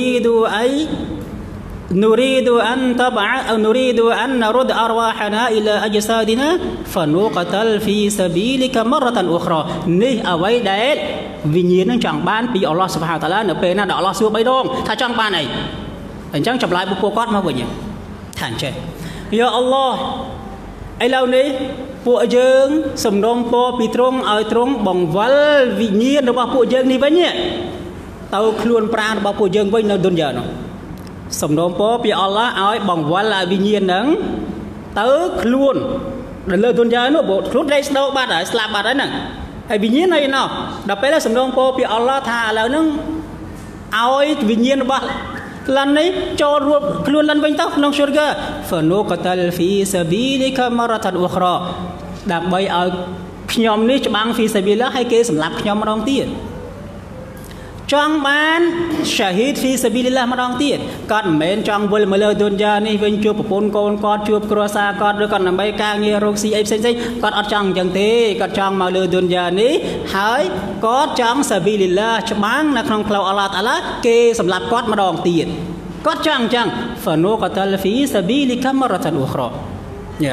نريد ان تبع او نريد ان نرد ارواحنا الى اجسادنا فنقتل في سبيلك مره اخرى នេះអ្វីដែលវិញ្ញាណនឹងចង់បានពីអល់ឡោះ سبحانه តាឡានៅពេលណាដែលអល់ឡោះសួរ3ដងថាចង់បានអីអញ្ចឹងចម្លើយពួកគាត់មកវិញថាអញ្ចឹងយ៉ាអល់ឡោះឥឡូវនេះពួកយើងសំណូមពរពីទ្រង់ឲ្យទ្រង់បង្វិលវិញ្ញាណរបស់ពួកយើងនេះវិញទៅខ្លួនប្រាណរបស់ពួកយើងវិញនៅឌុនយ៉ានោះសំណូមពរពីអល់ឡោះឲ្យបង្វិលវិញ្ញាណហ្នឹងទៅខ្លួននៅលើឌុនយ៉ានោះខ្លួនដេកស្ដោបាត់ហើយស្លាប់បាត់ហើយហ្នឹងហើយវិញ្ញាណឯណោះដល់ពេលសំណូមពរពីអល់ឡោះថាឥឡូវហ្នឹងឲ្យវិញ្ញាណរបស់លិននេះចូលរួមខ្លួនលិនវិញទៅក្នុងស៊ុរហ្គា فنقتل في سبيلك مرة أخرى ដើម្បីឲ្យខ្ញុំនេះច្បាំង في سبيل الله ឲ្យគេសម្លាប់ខ្ញុំម្ដងទៀតចង់បានឆាហ៊ីដ في سبيل الله ម្ដងទៀតគាត់មិនមែនចង់វិលមកលើឌុនយ៉ានេះវិញជួបប្រពន្ធកូនគាត់ជួបគ្រួសារគាត់ឬគាត់ដើម្បីការងាររកស៊ីអីផ្សេងៗគាត់អត់ចង់អញ្ចឹងទេគាត់ចង់មកលើឌុនយ៉ានេះហើយគាត់ចង់ سبيل الله ច្បាំងនៅក្នុងផ្លូវអល់ឡោះតាឡាគេសម្លាប់គាត់ម្ដងទៀតគាត់ចង់អញ្ចឹង فنقتل في سبيلك مرة أخرى យ៉ា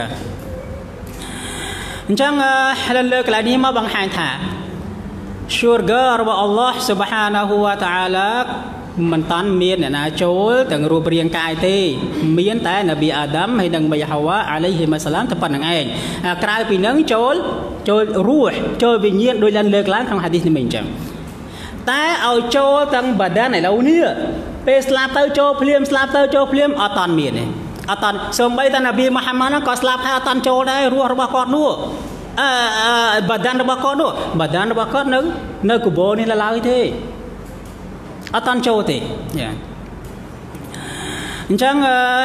អញ្ចឹងលើកន្លែងនេះមកបង្ហាញថាស៊ុរហ្គារបស់អល់ឡោះ سبحانه และ تعالى មិនតាន់មានអ្នកណាចូលទាំងរូបរាងកាយទេមានតែនប៊ីអាដាមហើយនិងមីហាវ៉ាអាឡៃហ៊ីម៉ាសាឡាមតែប៉ុណ្្នឹងឯងក្រៅពីនឹងចូលរੂះចូលវិញ្ញាណដោយលិនលើកឡើងក្នុងហាឌីសនេះមិនអញ្ចឹងតែឲ្យចូលទាំងបាដានឥឡូវនេះពេលស្លាប់ទៅចូលភ្លាមស្លាប់ទៅចូលភ្លាមអត់តាន់មានទេអត់តាន់សូម្បីតែនប៊ីមូហាម៉ាត់ក៏ស្លាប់ហើយអត់តាន់ចូលដែររੂះរបស់គាត់នោះ bà đàn bà con đó bà đàn bà con nơi của bố nên là lao thế ở tan châu thì chẳng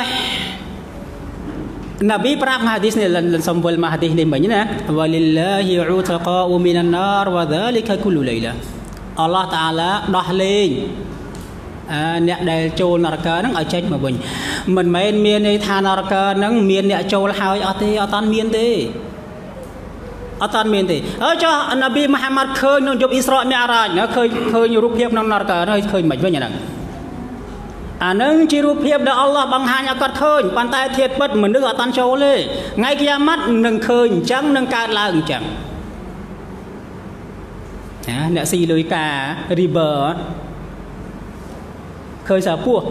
Nabi pernah hadis ni lan sambal hadis ni banyak na walillahi utaqa'u minan nar wa dhalika kullu laila Allah Taala dah lênអ្នកដែលចូលនរកហ្នឹងឲ្យចេញមកវិញមិនមែនមានន័យថានរកហ្នឹងមានអ្នកចូលហើយអត់ទេអត់តាន់មានទេអត់តាន់មានទេហើយចុះនប៊ីមូហាម៉ាត់ឃើញក្នុងយប់អ៊ីស្រាអ៊ីមីអរ៉ាជឃើញរូបភាពក្នុងនរកហើយឃើញមិនវិញអាហ្នឹងអានឹងជារូបភាពដែលអល់ឡោះបង្ហាញឲ្យគាត់ឃើញប៉ុន្តែធាតុពិតមនុស្សអត់តាន់ចូលទេថ្ងៃគីយ៉ាម៉ាត់នឹងឃើញអញ្ចឹងនឹងកើតឡើងអញ្ចឹងអ្នកស៊ីលុយកា river ឃើញសារពោះ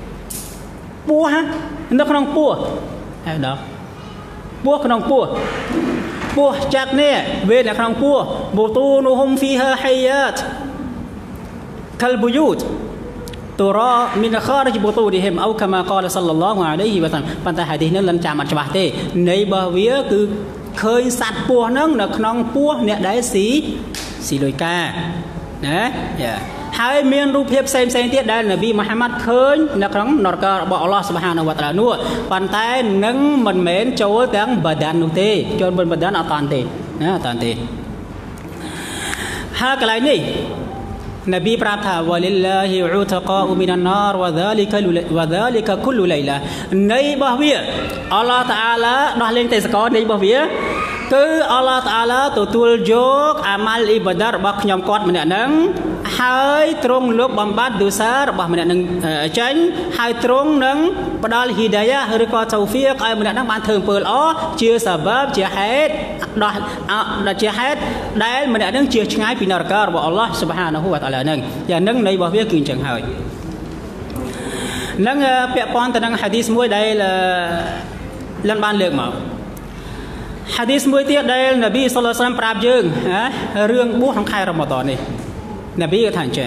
នៅក្នុងពោះហើយដល់ពោះក្នុងពោះចាក់នេះវេនៅក្នុងពោះបូទូនូហុំហ្វីហាហៃយ៉ាតកលបូយូតترى من خارج بطونهم أو كما قال صلى الله عليه وسلم ប៉ុន្តែហាឌីសនេះលិនចាំអត់ច្បាស់ទេន័យរបស់វាគឺឃើញសត្វពស់ហ្នឹងនៅក្នុងពោះអ្នកដែលស៊ីលុយកាណាហើយមានរូបភាពផ្សេងទៀតដែលនប៊ីមូហាម៉ាត់ឃើញនៅក្នុងនរករបស់អល់ឡោះស៊ុបហានាហ៊ូវតាអាឡានោះប៉ុន្តែនឹងមិនមែនចូលទាំងបាដាននោះទេចូលបាដានអត់តាន់ទេណាអត់តាន់ទេហើយកន្លែងនេះនប៊ីប្រាប់ថាវលិលឡាហ៊ីឧតកាអ៊ូមីនណារវហ្សាលីកាគុលលៃឡានៃរបស់វាអល់ឡោះតាអាឡាដោះលែងទេសកលនៃរបស់វាគឺអល់ឡោះតាអាឡាទទួលយកអាម៉ាល់អ៊ីបាដារបស់ខ្ញុំគាត់ម្នាក់ហ្នឹងហើយទ្រង់លោកបំបត្តិទោសារបស់ម្នាក់នឹងចេញហើយទ្រង់នឹងផ្ដល់ហ៊ីដាយ៉ាឬក៏តៅហ្វីកឲ្យម្នាក់នឹងបានធ្វើអំពើល្អជាសាបាបជាហេតុដោះជាហេតុដែលម្នាក់នឹងជាឆ្ងាយពីនរករបស់អល់ឡោះស៊ុបហានាហ៊ូវតាអាឡានឹងយ៉ាងនឹងនៃរបស់វាគឺអញ្ចឹងហើយនឹងពាក់ព័ន្ធទៅនឹងហាឌីសមួយដែលលិនបានលើកមកហាឌីសមួយទៀតដែលនប៊ីសល្លឡោះអាឡៃហ៊ីវ៉ាសល្លាមប្រាប់យើងរឿងបួសក្នុងខែរ៉ាម៉ាឌននេះនប៊ីថាអញ្ចឹង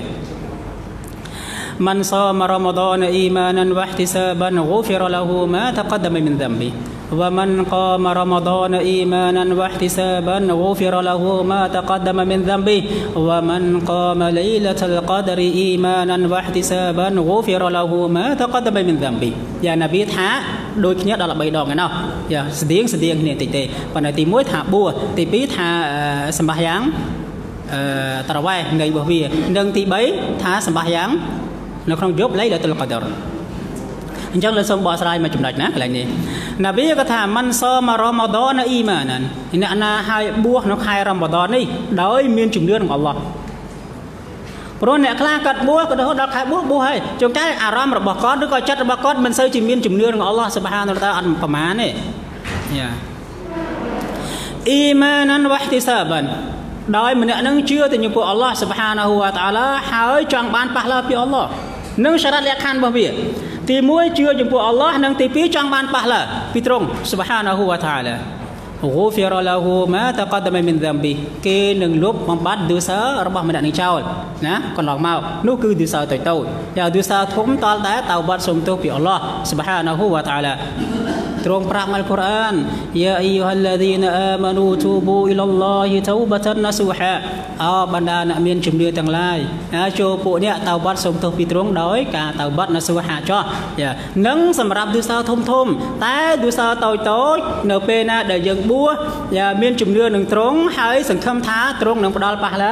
من صام رمضان إيمانا واحتسابا غفر له ما تقدم من ذنبه ومن قام رمضان إيمانا واحتسابا غفر له ما تقدم من ذنبه ومن قام ليلة القدر إيمانا واحتسابا غفر له ما تقدم من ذنبه យ៉ាងនប៊ីថាដូចគ្នាដល់3ដងឯណោះយ៉ាស្តៀងគ្នាតិចទេប៉ុន្តែទី1ថាបួសទី2ថាសម្បះយ៉ាងត្រវ៉ែនៃរបស់វានិងទី3ថាសម្បះយ៉ាងនៅក្នុងយប់លៃលាតុលកដរអញ្ចឹងលើសូមបកស្រាយមកចំណុចណាកន្លែងនេះនប៊ីក៏ថាមិនសមរ៉ាម៉ាឌនអ៊ីម៉ាណានអ្នកណាហើយបួសនៅខែរ៉ាម៉ាឌននេះដោយមានជំនឿក្នុងអល់ឡោះព្រោះអ្នកខ្លះគាត់បួសក៏ដល់ខែបួសហើយជួនកាលអារម្មណ៍របស់គាត់ឬក៏ចិត្តរបស់គាត់មិនសូវជាមានជំនឿក្នុងអល់ឡោះស៊ុបហានាហ៊ូវតាអាឡាអត់ប្រមាណទេយ៉ាអ៊ីម៉ាណានវ៉ាហ្ទីសាបានដោយម្នាក់នឹងជឿទៅចំពោះអល់ឡោះស៊ុបហានាហ៊ូវតាអាឡាហើយចង់បានប៉ះឡាពីអល់ឡោះនឹងសារ៉ាត់លក្ខខណ្ឌរបស់វាទី1ជឿចំពោះអល់ឡោះនិងទី2ចង់បានប៉ះឡាពីទ្រង់ស៊ុបហានាហ៊ូវតាអាឡាغفر له ما تقدم من ذنبه គេនឹងលុបបំបត្តិទោសារបស់ម្នាក់នឹងចោលណាកន្លងមកនោះគឺទោសាតូចយ៉ាងទោសាធំតលតែតើបាត់សុំទោសពីអល់ឡោះស៊ុបហានាហ៊ូវតាអាឡាទ្រង់ប្រាប់អល់កុរអានយ៉ាអ៊ីយូហាល់ឡាឌីណាអាម៉ានូទូប៊ូអ៊ីឡាឡោហ៊ីតៅបាតានណាស៊ូហាបណ្ដាអ្នកមានជំនឿទាំងឡាយចូលពួកអ្នកតើបាត់សុំទោសពីទ្រង់ដោយការតើបាត់ណាស៊ូហាចោះនឹងសម្រាប់ទោសាធំតែទោសាតូចនៅពេលណាដែលយើងបួសមានជំនឿនឹងទ្រង់ហើយសង្ឃឹមថាទ្រង់នឹងផ្ដល់ប៉ះឡា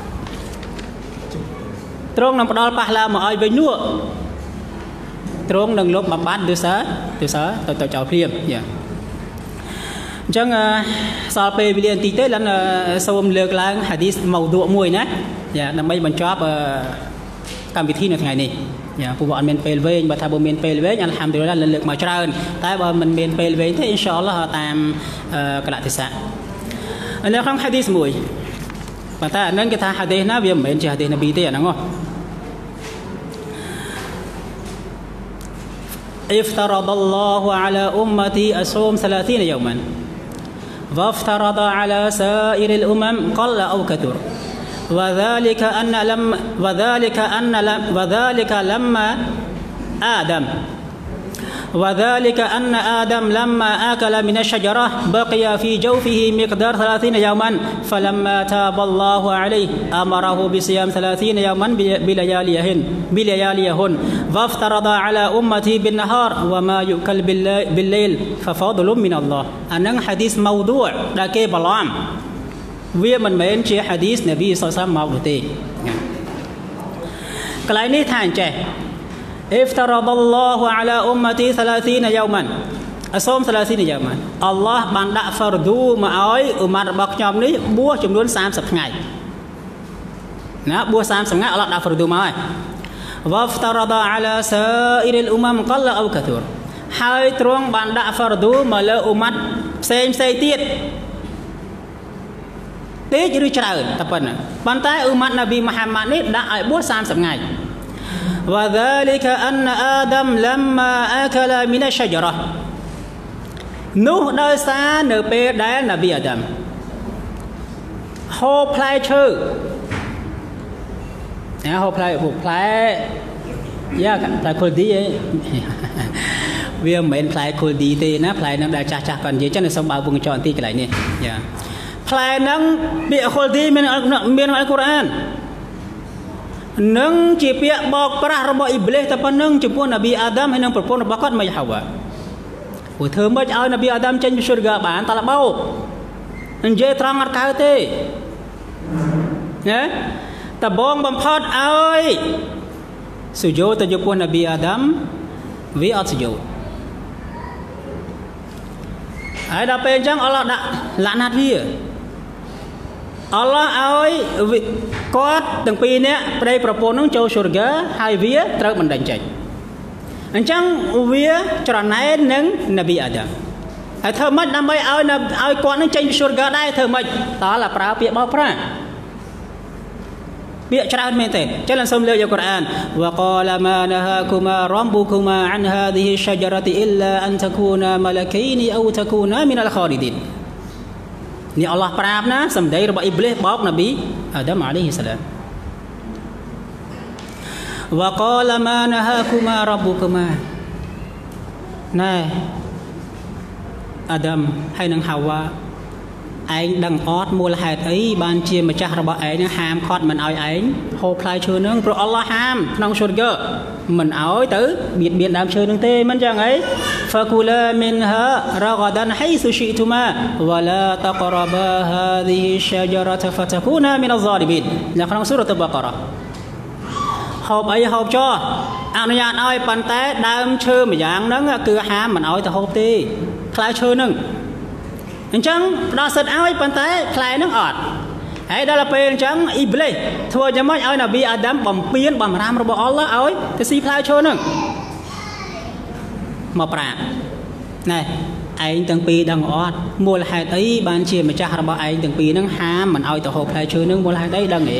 មកឲ្យវិញនោះទ្រង់នឹងលុបបំបត្តិទោសាទៅចោលព្រាមអញ្ចឹងសល់ពេលវេលាបន្តិចទេលិនសូមលើកឡើងហាឌីសម៉ៅឌូមួយណាដើម្បីបញ្ចប់កម្មវិធីនៅថ្ងៃនេះពួកអត់មានពេលវែងបើថាបើមានពេលវែងអាល់ហាំឌុលឡាលិនលើកមកច្រើនតែបើមិនមានពេលវែងទេអ៊ីនសាអល់ឡោះតាមកលៈទេសៈនៅក្នុងហាឌីសមួយប៉ុន្តែអានឹងគេថាហាឌីសណាវាមិនមែនជាហាឌីសនប៊ីទេអាហ្នឹងافترض الله على أمتي أصوم 30 يوما وافترض على سائر الأمم قل أو كثر وذلك لما آدم وذلك أن آدم لما أكل من الشجرة بقي في جوفه مقدار 30 يوما فلما تاب الله عليه أمره بصيام 30 يوما بلياليهن وافترض على أمتي بالنهار وما يؤكل بالليل ففضل من الله អានឹង hadith ម៉ៅឌូអ ដែលគេបន្លំវាមិនមែនជា hadith នប៊ីសល្លឡោះអាឡៃហ៊ីវ៉ាសល្លាមមកទេកន្លែងនេះថាអញ្ចេះافترض الله على أمتي 30 يوما សូម 30 يوما អល់ឡោះបានដាក់ fardu មកឲ្យឧម៉ាត់របស់ខ្ញុំនេះបួសចំនួន 30 ថ្ងៃណាបួស 30 ថ្ងៃអល់ឡោះដាក់ fardu មកហើយ وافترض على سائر الأمم قل أو كثر ហើយទ្រង់បានដាក់ fardu មកលើឧម៉ាត់ផ្សេងទៀតតិចឬច្រើនតែប៉ុណ្ណឹងប៉ុន្តែឧម៉ាត់នប៊ីមូហាម៉ាត់នេះដាក់ឲ្យបួស 30 ថ្ងៃوذلك أن آدم لما أكل من الشجرة នោះដោយសារនៅពេលដែលនប៊ីអាដាមហូបផ្លែឈើហូបផ្លែយ៉ាផ្លែខុលឌីវាមិនមែនផ្លែខុលឌីទេណាផ្លែហ្នឹងដែលចាស់គាត់និយាយចឹងសូមបើវងចរបន្តិចកន្លែងនេះយ៉ាផ្លែហ្នឹងពាក្យខុលឌីមានក្នុងអល់កុរអាននឹងជាពាក្យបោកប្រាស់របស់អ៊ីប្លីសតែប៉ុណ្្នឹងចំពោះនប៊ីអាដាមហើយនឹងប្រពន្ធរបស់គាត់ម៉ៃហាវ៉ាព្រោះធ្វើមិនឲ្យនប៊ីអាដាមចេញពីស៊ុរហ្គាបានតែបោកនិយាយត្រង់អត់កើតទេណាតបងបំផុតឲ្យសុយោទៅចំពោះនប៊ីអាដាមវាអត់សុយោហើយដល់ពេលអញ្ចឹងអល់ឡោះដាក់ឡាណាត់វាអល់ឡោះឲ្យគាត់ទាំងពីរនាក់ប្តីប្រពន្ធនឹងចូលស៊ុរហ្គាហើយវាត្រូវបណ្ដេញចេញអញ្ចឹងវាច្រណែននឹងនប៊ីអាដាមហើយធ្វើម៉េចដើម្បីឲ្យគាត់នឹងចេញពីស៊ុរហ្គាដែរធ្វើម៉េចតើឡាប្រើពាក្យបោកប្រាស់ពាក្យច្រើនមែនទេចឹងសូមលើកយកកូរ៉ាន وقال ما نهاكما ربكما عن هذه الشجرة إلا أن تكونا ملكين أو تكونا من الخالدين នេះអល់ឡោះប្រាប់ណាសម្ដីរបស់អ៊ីប្លីសបោកនប៊ីអាដាមអាឡៃហ៊ីសឡាម وقال ما نهاكما ربكما ណែអាដាមហើយនឹងហាវ៉ាឯងដឹងអត់មូលហេតុអីបានជាម្ចាស់របស់ឯងនឹងហាមឃាត់មិនឲ្យឯងហូបផ្លែឈើនឹងព្រោះអល់ឡោះហាមក្នុងស៊ុរហ្គាមិនឲ្យទៅបៀតបៀនដើមឈើនឹងទេមិនចឹងអី فكلا منها رغدا حيث شئتما ولا تقربا هذه الشجرة فتكونا من الظالمين នៅក្នុងសូរ៉ាតុលបករ៉ាហូបអីហូបចោះអនុញ្ញាតឲ្យប៉ុន្តែដើមឈើម្យ៉ាងហ្នឹងគឺហាមមិនឲ្យទៅហូបទេផ្លែឈើនឹងអញ្ចឹងផ្ដោតសិតឲ្យប៉ុន្តែផ្លែនឹងអត់ហើយដល់ពេលអញ្ចឹងអ៊ីប្លីសធ្វើយ៉ាងម៉េចឲ្យនប៊ីអាដាមបំពេញបំរាមរបស់អល់ឡោះឲ្យទៅស៊ីផ្លែឈើនឹងមកប្រាប់ណែឯងទាំងពីរដឹងអត់មូលហេតុអីបានជាម្ចាស់របស់ឯងទាំងពីរនឹងហាមមិនឲ្យទៅហូបផ្លែឈើនឹងមូលហេតុអីដឹងទេ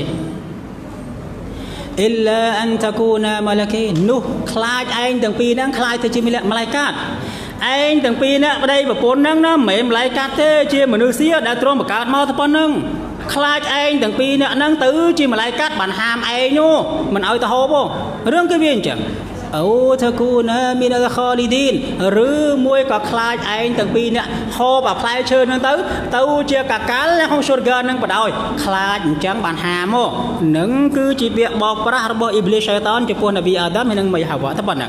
អ៊ីឡាអានតាគូណាម៉ាឡាគីនោះខ្លាចឯងទាំងពីរនឹងខ្លាចទៅជាម៉ាឡៃកាតឯងទាំងពីរនាក់ប្តីប្រពន្ធហ្នឹងណាមិនមែនម្លាយកាត់ទេជាមនុស្សជាដែលទ្រាំបង្កើតមកតែប៉ុណ្្នឹងខ្លាចឯងទាំងពីរនាក់ហ្នឹងទៅជាម្លាយកាត់បានហាមឯងមិនឲ្យទៅហូបរឿងគឺវាអញ្ចឹងអូថាគូណាមីនអលខាលីឌីនឬមួយក៏ខ្លាចឯងទាំងពីរនាក់ហូបអាផ្លែឈើហ្នឹងទៅជាកាកាល់ក្នុងស៊ុរហ្គាហ្នឹងបដ ாய் ខ្លាចអញ្ចឹងបានហាមនឹងគឺជាពាក្យបោកប្រាស់របស់អ៊ីប្លីសឆៃតានចំពោះនប៊ីអាដាមហើយនឹងម៉ៃហាវ៉ាតែប៉ុណ្ណឹង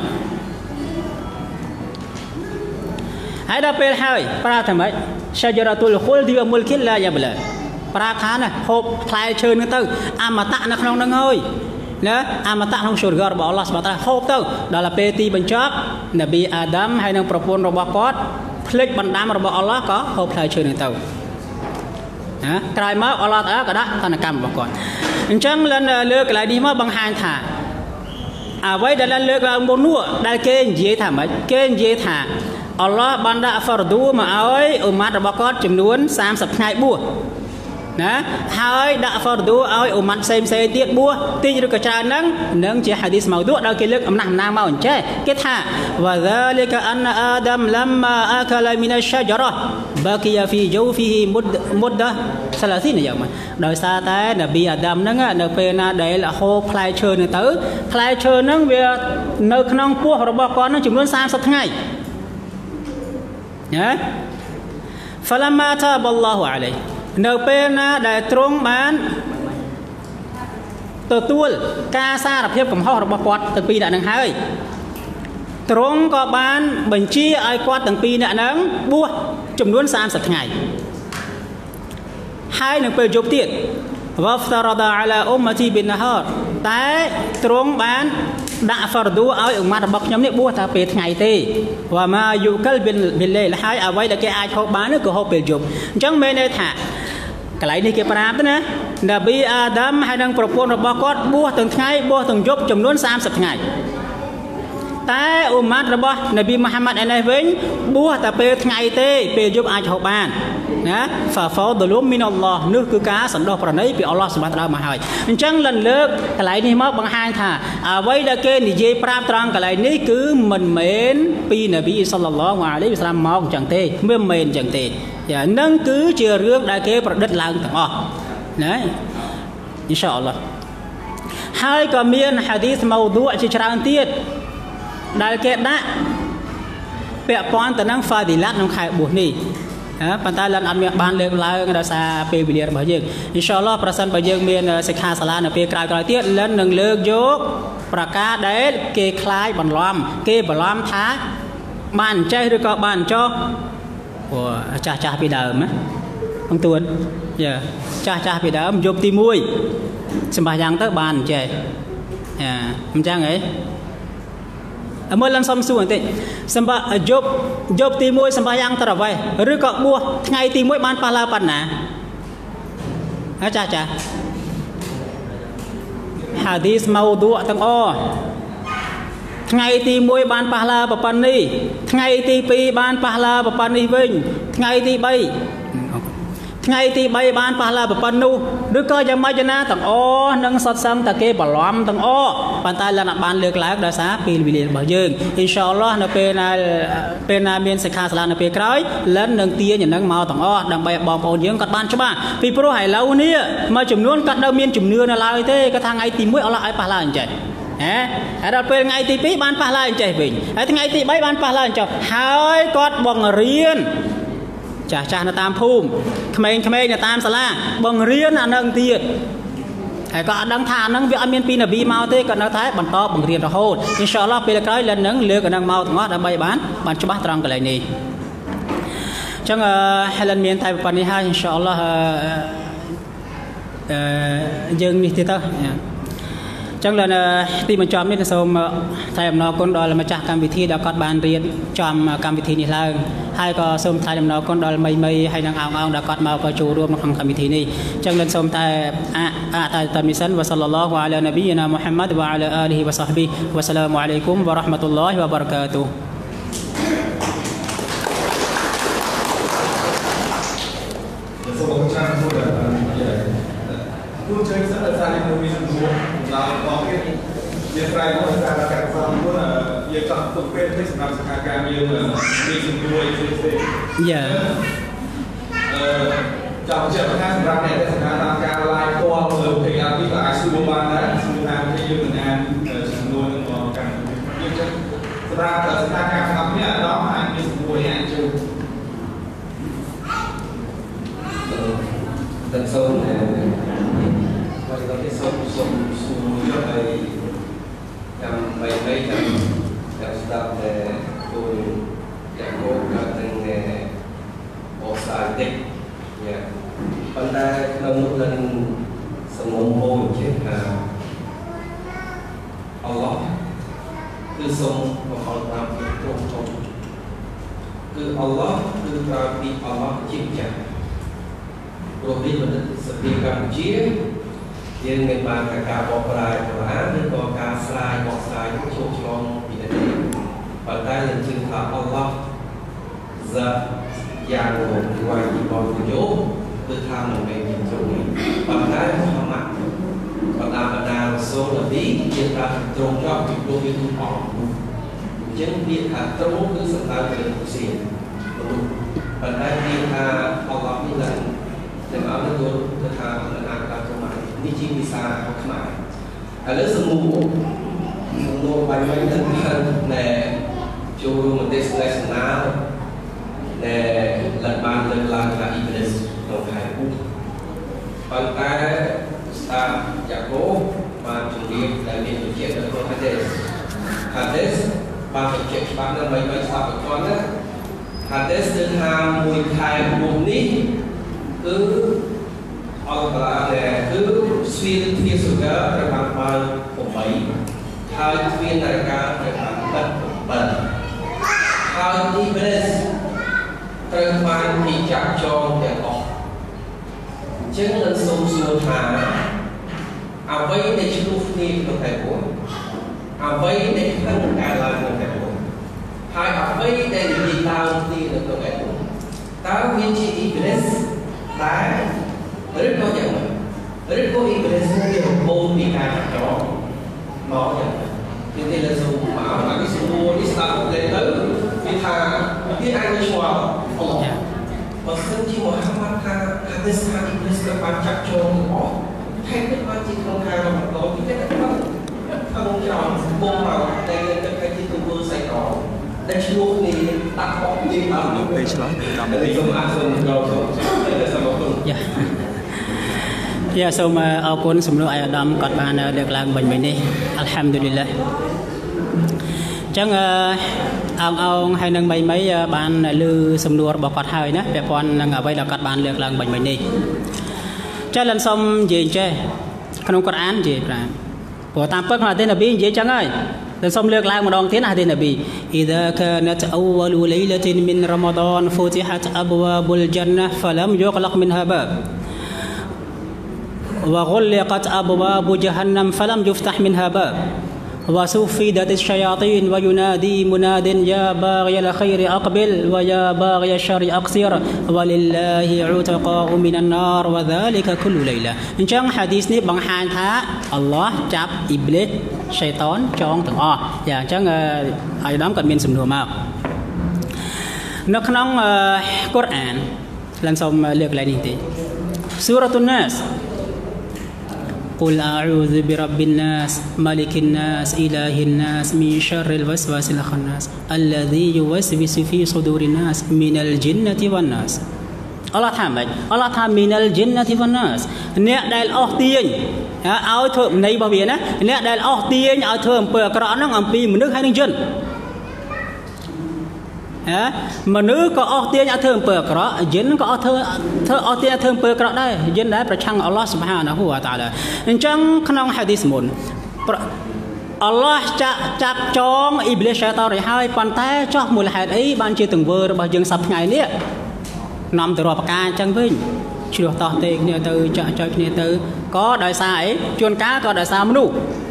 ហើយដល់ពេលហើយប្រាប់ថាម៉េច Shajaratul Khuldi wa mulkin la yabla ប្រាប់ថាណាហូបផ្លែឈើហ្នឹងទៅអមតៈនៅក្នុងហ្នឹងហើយណាអមតៈក្នុងស៊ុរហ្គារបស់អល់ឡោះសុបហានតាឡាហូបទៅដល់ពេលទីបញ្ចប់នប៊ីអាដាមហើយនឹងប្រពន្ធរបស់គាត់ភ្លេចបណ្ដាំរបស់អល់ឡោះក៏ហូបផ្លែឈើហ្នឹងទៅណាក្រោយមកអល់ឡោះតាឡាក៏ដាក់តនកម្មរបស់គាត់អញ្ចឹងលើកន្លែងនេះមកបង្ហាញថាអ្វីដែលលើកឡើងមុននោះដែលគេនិយាយថាម៉េចគេនិយាយថាអល់ឡោះបានដាក់ហ្វារឌូមកឲ្យអ៊ុម៉ាត់របស់គាត់ចំនួន30ថ្ងៃបួសណាហើយដាក់ fardu ឲ្យឧម៉ាត់ផ្សេងទៀតបួសទីឬក៏ច្រើនហ្នឹងនឹងជា hadith មកដូចដល់គេលើកអំណះអំណាងមកអញ្ចេះគេថា wa dhalika anna adam lamma akala min ash-shajarah baqiya fi jawfihi muddah 30 យ៉ាងមកដោយសារតែនប៊ីអាដាមហ្នឹងនៅពេលណាដែលហូបផ្លែឈើហ្នឹងទៅផ្លែឈើហ្នឹងវានៅក្នុងពោះរបស់គាត់ហ្នឹងចំនួន30ថ្ងៃណា falamma taba Allahu alayhi នៅពេលណាដែលទ្រង់បានទទួលការសារភាពកំហុសរបស់គាត់ទាំងពីរអ្នកហ្នឹងហើយទ្រង់ក៏បានបញ្ជាឲ្យគាត់ទាំងពីរអ្នកហ្នឹងបួសចំនួន30ថ្ងៃហើយនៅពេលយប់ទៀតវ៉ាហ្វតារដាអាឡាអ៊ុមម៉ាទីប៊ីនណាហារតែទ្រង់បានដាក់ fardu ឲ្យឧម៉ាត់របស់ខ្ញុំនេះបួសតែពេលថ្ងៃទេវ៉ាម៉ាយូកលប៊ីលឡៃលហើយអ្វីដែលគេអាចហូបបានគឺហូបពេលយប់អញ្ចឹងមានន័យថាកន្លែងនេះគេប្រាប់ណានប៊ីអាដាមហើយនឹងប្រពន្ធរបស់គាត់បួសទាំងថ្ងៃបួសទាំងយប់ចំនួន30ថ្ងៃតែឧម៉ាត់របស់នប៊ីមូហាម៉ាត់ឯនេះវិញបួសតែពេលថ្ងៃទេពេលយប់អាចហូបបានណាហ្វាហ្វោដលុមមីនអល់ឡោះនោះគឺការសន្តោសប្រណីពីអល់ឡោះសម្បត្តិដើមមកហើយអញ្ចឹងលន់លើកកន្លែងនេះមកបង្ហាញថាអ្វីដែលគេនិយាយប្រាប់ត្រង់កន្លែងនេះគឺមិនមែនពីនប៊ីសល្លឡោះអាឡៃហ៊ីវ៉ាសឡាមមកអញ្ចឹងទេមិនមែនអញ្ចឹងទេនឹងគឺជារឿងដែលគេប្រឌិតឡើងទាំងអស់ណាអ៊ីនសាអល់ឡោះហើយក៏មានហាឌីសមៅឌូជាច្រើនទៀតដែលគេដាក់ពាក់ព័ន្ធទៅនឹងហ្វាឌីឡាត់ក្នុងខែបួសនេះប៉ុន្តែលន់អត់មានបានលើកឡើងដោយសារពេលវេលារបស់យើងអ៊ីនសាអល់ឡោះប្រសិនបើយើងមានសិក្ខាសាលានៅពេលក្រោយទៀតលន់នឹងលើកយកប្រការដែលគេคล้ายបន្លំគេបន្លំថាបានចេះឬក៏បានចោះព្រោះចាស់ពីដើមណាអង្គទួនចាស់ពីដើមយប់ទី1សម្បះយ៉ាងទៅបានចេះអញ្ចឹងហីមើលឡើងសំសួរបន្តិចសម្បះយប់ទី1សម្បះយ៉ាងទៅអ្វីឬក៏បួសថ្ងៃទី1បានប៉ះឡើប៉ុណ្ណាចាហាឌីសមៅឌូទាំងអស់ថ្ងៃទី1បានប៉ះឡើប៉ុណ្នេះថ្ងៃទី2បានប៉ះឡើប៉ុណ្នេះវិញថ្ងៃទី3បានប៉ះឡើប៉ុណ្នោះឬក៏យ៉ាងម៉េចណាទាំងអស់នឹងសតសឹងតែគេបន្លំទាំងអស់ប៉ុន្តែលន់អត់បានលើកឡើងដោយសារពេលវេលារបស់យើងអ៊ីនសាអល់ឡោះនៅពេលណាមានសិក្ខាសាលានៅពេលក្រោយលន់នឹងទាញនឹងមកទាំងអស់ដើម្បីឲ្យបងប្អូនយើងគាត់បានច្បាស់ពីព្រោះឥឡូវនេះមួយចំនួនគាត់នៅមានជំនឿនៅឡើយទេគាត់ថាថ្ងៃទី1អល់ឡោះឲ្យប៉ះឡើអញ្ចឹងហើយដល់ពេលថ្ងៃទី2បានប៉ះឡើអញ្ចេះវិញហើយថ្ងៃទី3បានប៉ះឡើអញ្ចឹងហើយគាត់បង្រៀនចាស់នៅតាមភូមិក្មេងនៅតាមសាលាបង្រៀនអានឹងទៀតហើយក៏អត់ដឹងថាអានឹងវាអត់មានពីនប៊ីមកទេក៏នៅតែបន្តបង្រៀនរហូតអ៊ីនសាអល់ឡោះពេលក្រោយលិននឹងលើកអានឹងមកទាំងអស់ដើម្បីបានច្បាស់ត្រង់កន្លែងនេះអញ្ចឹងហើយលិនមានតែប៉ុណ្្នេះហើយអ៊ីនសាអល់ឡោះយើងនេះទៀតទៅចឹងដល់ទីបញ្ចប់នេះសូមថ្លែងអំណរគុណដល់ម្ចាស់កម្មវិធីដែលគាត់បានរៀបចំកម្មវិធីនេះឡើងហើយក៏សូមថ្លែងអំណរគុណដល់មីហើយនឹងអោងដែលគាត់មកចូលរួមក្នុងកម្មវិធីនេះចឹងលិនសូមតែតាមីសិនវ៉ាសល្លឡោះអាឡានប៊ីណាមូហាម៉ាត់វ៉ាអាឡាអាលីហ៊ីវ៉ាសាហ្ប៊ីវ៉ាសឡាមអាឡៃគុំវ៉ារ៉ាហ្មាតុលឡោះវ៉ាបារកាតុហ៍សូមអរគុណคุณเชิญสัตว์สารในมือมีส่วนร่วมเราตอนนี้ยังไงก็จะการการฟังว่ายังกับตัวเป็นที่สำหรับสถานการณ์ยังมีส่วนร่วมจากเจ้าพนักงานสำหรับในสถานการณ์ลายตัวเลยพยายามที่จะสู้บอลนะสู้ทางที่ยืนนานส่วนร่วมต่อกันยังจะสถานการณ์ทำเนี่ยเราหามีส่วนร่วมอย่างจูแต่โซนcái sông rất là cầm mấy cầm đập để tôi để cô cả từng bộ xài tích nha bên đây nó một lần sông môi chết Allah cứ sông và họ làm trong cứ Allah cứ làm đi Allah chịu trả rồi đi mình sẽ đi cầm chiaយើងមានបានការបកប្រែប្រហារឬក៏ការស្រាយបកស្រាយជោគឆ្លងពីនេះប៉ុន្តែយើងជឿថាអល់ឡោះ dạng nguồn ngoài chỉ còn của chỗ គឺថាមិនមែនជាទ្រង់ប៉ុន្តែធម្មៈបណ្ដាសូនទីជាថាទ្រង់ចប់ពីព្រោះវាគឺអស់អញ្ចឹងពាក្យថាទ្រង់គឺសំដៅទៅលើផ្សេងប៉ុន្តែពាក្យថាអល់ឡោះនេះឡើងតែមកទៅថាបណ្ដាការទ្រង់នេះជាភាសាខ្មែរឥឡូវសំណួរបាយវិញទៅណែចូលរួមមទេសនាសនាដែលឡើងបានលើកឡើងថាអ៊ីប្លីសក្នុងខែពុះប៉ុន្តែស្តាប់យ៉ាកូបានជម្រាបដែលមានបញ្ជាក់នៅក្នុងហាឌីសបានបញ្ជាក់ច្បាស់ណាស់មិនស្ដាប់បន្តណាហាឌីសគឺថាមួយខែពុះនេះគឺអល់តាដែលគឺស្វីទ្វាសុកាត្រូវបានបើក8ហើយទ្វានរកាត្រូវបានបិទ7ហើយអ៊ីប្លីសត្រូវបានគេចាក់ចងទាំងអស់អញ្ចឹងនឹងសូមសួរថាអ្វីដែលឆ្លុះគ្នាក្នុងខែពុះអ្វីដែលខឹងកើតឡើងក្នុងខែពុះហើយអ្វីដែលនិយាយដើមគ្នានៅក្នុងខែពុះតើវាជាអ៊ីប្លីសដែរឬក៏យ៉ាងម៉េចឬក៏អ៊ីប្លីសមានរបូរពីការចាក់ចងមកយ៉ាងម៉េចនេះទេលើសូមមកអានេះសំណួរនេះស្ដាប់ទៅវាថាវាអាចនឹងឆ្ងល់អល់ឡោះបើសិនជាមូហាម៉ាត់ថាហាឌីសថាអ៊ីប្លីសក៏បានចាក់ចងទាំងអស់ថែមទៀតបានជាក្នុងខែរ៉ាម៉ាឌនវាតែក្នុងច្រើនបងមកតែយើងគិតថាជាទង្វើសៃកលដែលឆ្លោះគ្នាដាក់អស់ជាដល់ពេលឆ្លោះដល់ពេលសូមអរគុណដល់សូមយ៉ាសូមអរគុណសំណួរអាយដាមគាត់បានលើកឡើងមិញនេះអល់ហាំឌុលីឡាអញ្ចឹងអងហើយនឹងមីបានលើសំណួររបស់គាត់ហើយណាពាក់ព័ន្ធនឹងអ្វីដែលគាត់បានលើកឡើងមិញនេះចាលិនសុំនិយាយចេះក្នុងកូរ៉ាននិយាយប្រាព្រោះតាមពិតក្នុងហាឌីសនប៊ីនិយាយចឹងហើយតែសុំលើកឡើងម្ដងទៀតហាឌីសនប៊ី إذا كانت أول ليلة من رمضان فتحت أبواب الجنة فلم يغلق منها باب وغلقت أبواب جهنم فلم يفتح منها باب وسفدت الشياطين وينادي مناد يا باغي الخير أقبل ويا باغي الشر أقصر ولله عتقاء من النار وذلك كل ليلة អញ្ចឹងហាឌីសនេះបង្ហាញថាអល់ឡោះចាប់អ៊ីប្លីសឆៃតានចងទាំងអស់យ៉ាងអញ្ចឹងអាយដាមគាត់មានសំណួរមកនៅក្នុងកូរ៉ានឡើងសូមលើកឡើងនេះទេសូរ៉ាតុនណាសقل أعوذ برب الناس ملك الناس إله الناس من شر الوسواس الخناس الذي يوسوس في صدور الناس من الجنة والناس អល់ឡោះថាម៉េចអល់ឡោះថា من الجنة والناس អ្នកដែលអស់ទាញឲ្យធ្វើន័យរបស់វាណាអ្នកដែលអស់ទាញឲ្យធ្វើអំពើអាក្រក់ហ្នឹងអំពីមនុស្សហើយនឹងយិនមនុស្សក៏អស់ទាញឲ្យធ្វើអំពើអាក្រក់យិនក៏អស់ទាញឲ្យធ្វើអំពើអាក្រក់ដែរយិនដែរប្រឆាំងអល់ឡោះស៊ុបហានាហ៊ូវតាអាឡាអញ្ចឹងក្នុងហាឌីសមុនអល់ឡោះចាប់ចងអ៊ីប្លីសឆៃតានឲ្យហើយប៉ុន្តែចោះមូលហេតុអីបានជាទង្វើរបស់យើងសប្តាហ៍នេះនាំទៅរាប់ប្រការអញ្ចឹងវិញឆ្លោះតោះទេគ្នាទៅចាក់ចោលគ្នាទៅក៏ដោយសារអីជួនកាលក៏ដោយសារមនុស្ស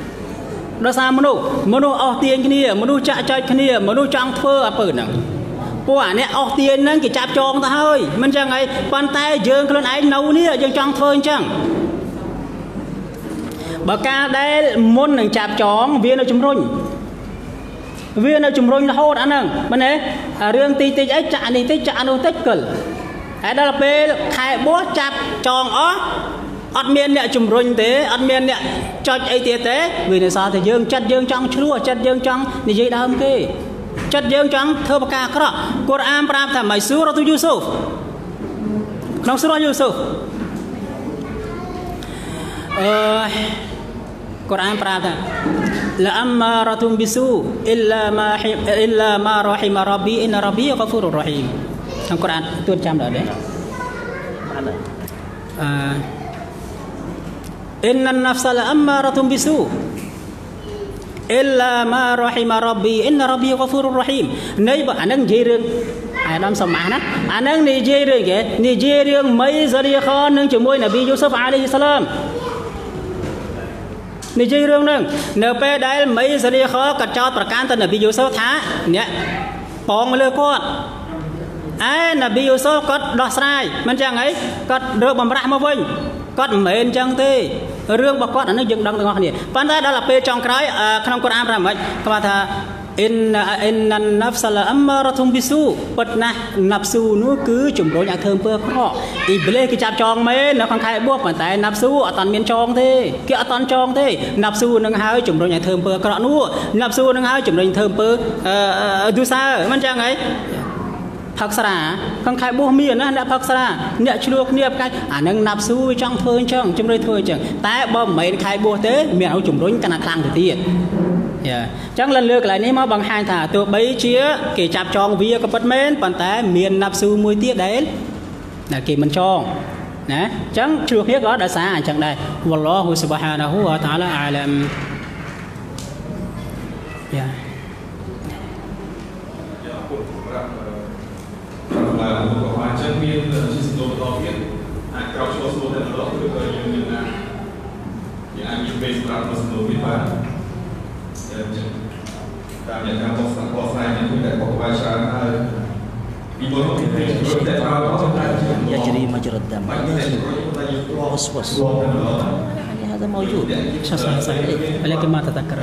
អស់ទាញគ្នាមនុស្សចាក់ចោលគ្នាមនុស្សចង់ធ្វើអំពើហ្នឹងពួកអានេះអស់ទាញហ្នឹងគេចាប់ចងទៅហើយមិនចឹងអីប៉ុន្តែយើងខ្លួនឯងនៅនេះយើងចង់ធ្វើអញ្ចឹងបើការដែលមុននឹងចាប់ចងវានៅជំរុញរហូតអាហ្នឹងមែនទេរឿងទីតិចអីចាក់នេះតិចចាក់នោះតិចគិលហើយដល់ពេលខែបួសចាប់ចងអស់អត់មានអ្នកជំរុញទេអត់មានអ្នកចុចអីទៀតទេវានៅសារតែយើងចិត្តយើងចង់ឆ្លោះចិត្តយើងចង់និយាយដើមគេចិត្តយើងចង់ធ្វើបការអាក្រក់កូរ៉ានប្រាប់ថាម៉ៃស៊ូរ៉ាតុយូស៊ូហ្វក្នុងស៊ូរ៉ាយូស៊ូហ្វកូរ៉ានប្រាប់ថាឡាអមរ៉ាតុមប៊ីស៊ូអ៊ីឡាម៉ារ៉ហ៊ីម៉ារ៉ាប៊ីអ៊ីនរ៉ាប៊ីហ្គាហ្វូររ៉ហ៊ីមក្នុងកូរ៉ានទួតចាំដល់ទេអ៊ីនណាហ្វសឡាអមរ៉ាតុមប៊ីស៊ូإلا ما رحم ربي إن ربي غفور رحيم នៃបើអានឹងនិយាយរឿងអាដាមសមះណាអានឹងនិយាយរឿងគេនិយាយរឿងមីសារីខននឹងជាមួយនប៊ីយូស៊ុហ្វអាឡៃហ៊ីសឡាមនិយាយរឿងហ្នឹងនៅពេលដែលមីសារីខក៏ចោទប្រកាន់ទៅនប៊ីយូស៊ុហ្វថាអ្នកប៉ងលើគាត់ណាប៊ីយូសូគាត់ដោះស្រាយមិនចឹងអីគាត់រើបំរាស់មកវិញគាត់មិនមែនចឹងទេរឿងរបស់គាត់អានេះយើងដឹងទាំងអស់គ្នាប៉ុន្តែដល់ទៅពេលចុងក្រោយក្នុងកូរ៉ានប្រាប់មិនគាត់ថាអ៊ីនណាហ្វសឡាអមរ៉ាតុមប៊ីស៊ូពិតណាស់ណាហ្វស៊ូនោះគឺជំរុញឲ្យធ្វើអំពើអាក្រក់អ៊ីប្លីសគេចាប់ចងមែននៅក្នុងខែបួសប៉ុន្តែណាហ្វស៊ូអត់តាន់មានចងទេគេអត់តាន់ចងទេណាហ្វស៊ូនឹងហើយជំរុញឲ្យធ្វើអំពើអាក្រក់នោះណាហ្វស៊ូនឹងហើយជំរុញធ្វើអំពើឌូសើមិនចឹងហីផឹកស្រាក្នុងខែបួសមានណាអ្នកផឹកស្រាអ្នកឆ្លោះគ្នាផ្កាយអានឹងណាប់ស៊ូចង់ធ្វើអញ្ចឹងជំរុញធ្វើអញ្ចឹងតែបើមិនមែនខែបួសទេមានឲ្យជំរុញកាន់តែខ្លាំងទៅទៀតយ៉ាអញ្ចឹងលើកកន្លែងនេះមកបង្ហាញថាទោះបីជាគេចាប់ចងវាក៏ពិតមែនប៉ុន្តែមានណាប់ស៊ូមួយទៀតដែលគេមិនចងណាអញ្ចឹងឆ្លោះគ្នាក៏ដោយសារអញ្ចឹងដែរវ៉ាឡោហ៊ូស៊ុបហានាហ៊ូវតាអាឡាអាឡាមយ៉ាក៏បានចឹងមានជាសំណួរបន្តទៀតអាចក្រោកឈ្មោះសួរតែម្ដងឬក៏យើងមានអាចមានពេលសម្រាប់សំណួរទៀតបានចឹងតាមរយៈការបកស្រាយនេះគឺតែបកស្រាយច្រើនហើយពីមុនមកគេជួយតែប្រើបកស្រាយ يجري مجرى الدم وسوس يعني هذا موجود صحيح ولكن ما تذكر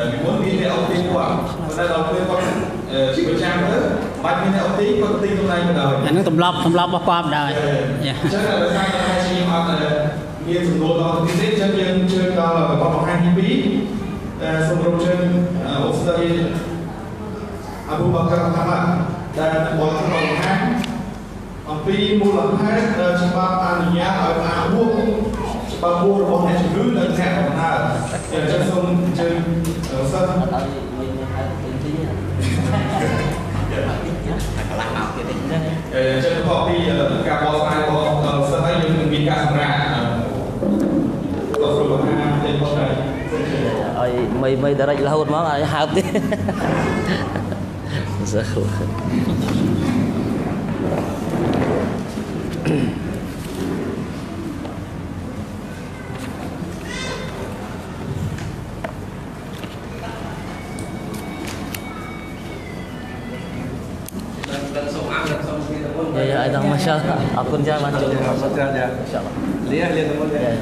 បាច់មានអ្នកអត់ទីគាត់ទីកន្លែងបណ្ដោយអានឹងទម្លាប់របស់គាត់បណ្ដោយអញ្ចឹងដោយសារតែខ្ញុំអត់មានសំណួរដល់ទីទៀតអញ្ចឹងយើងជឿដល់បទបង្ហាញទី2ដែលសូមរំជើញអូស្តាឌីអាប៊ូបាការហាម៉ាដែលបានបង្ហាញអំពីមូលហេតុដែលច្បាប់អនុញ្ញាតឲ្យអាវុធច្បាប់បួសរបស់អ្នកជំងឺនៅខែដំណើរអញ្ចឹងសូមជើញសិស្សកន្លះមកទៀតទេចឹងខុសពីការបកស្រាយរបស់សិស្សហើយយើងនឹងមានការសម្រាប់ដល់ស្រួលណាស់ទេបងដែរឲ្យមីដរិចរហូតមកឲ្យហើបទេសើYa, ada masalah. Aku jangan macam masalah ya. Insyaallah. Lihat teman ya.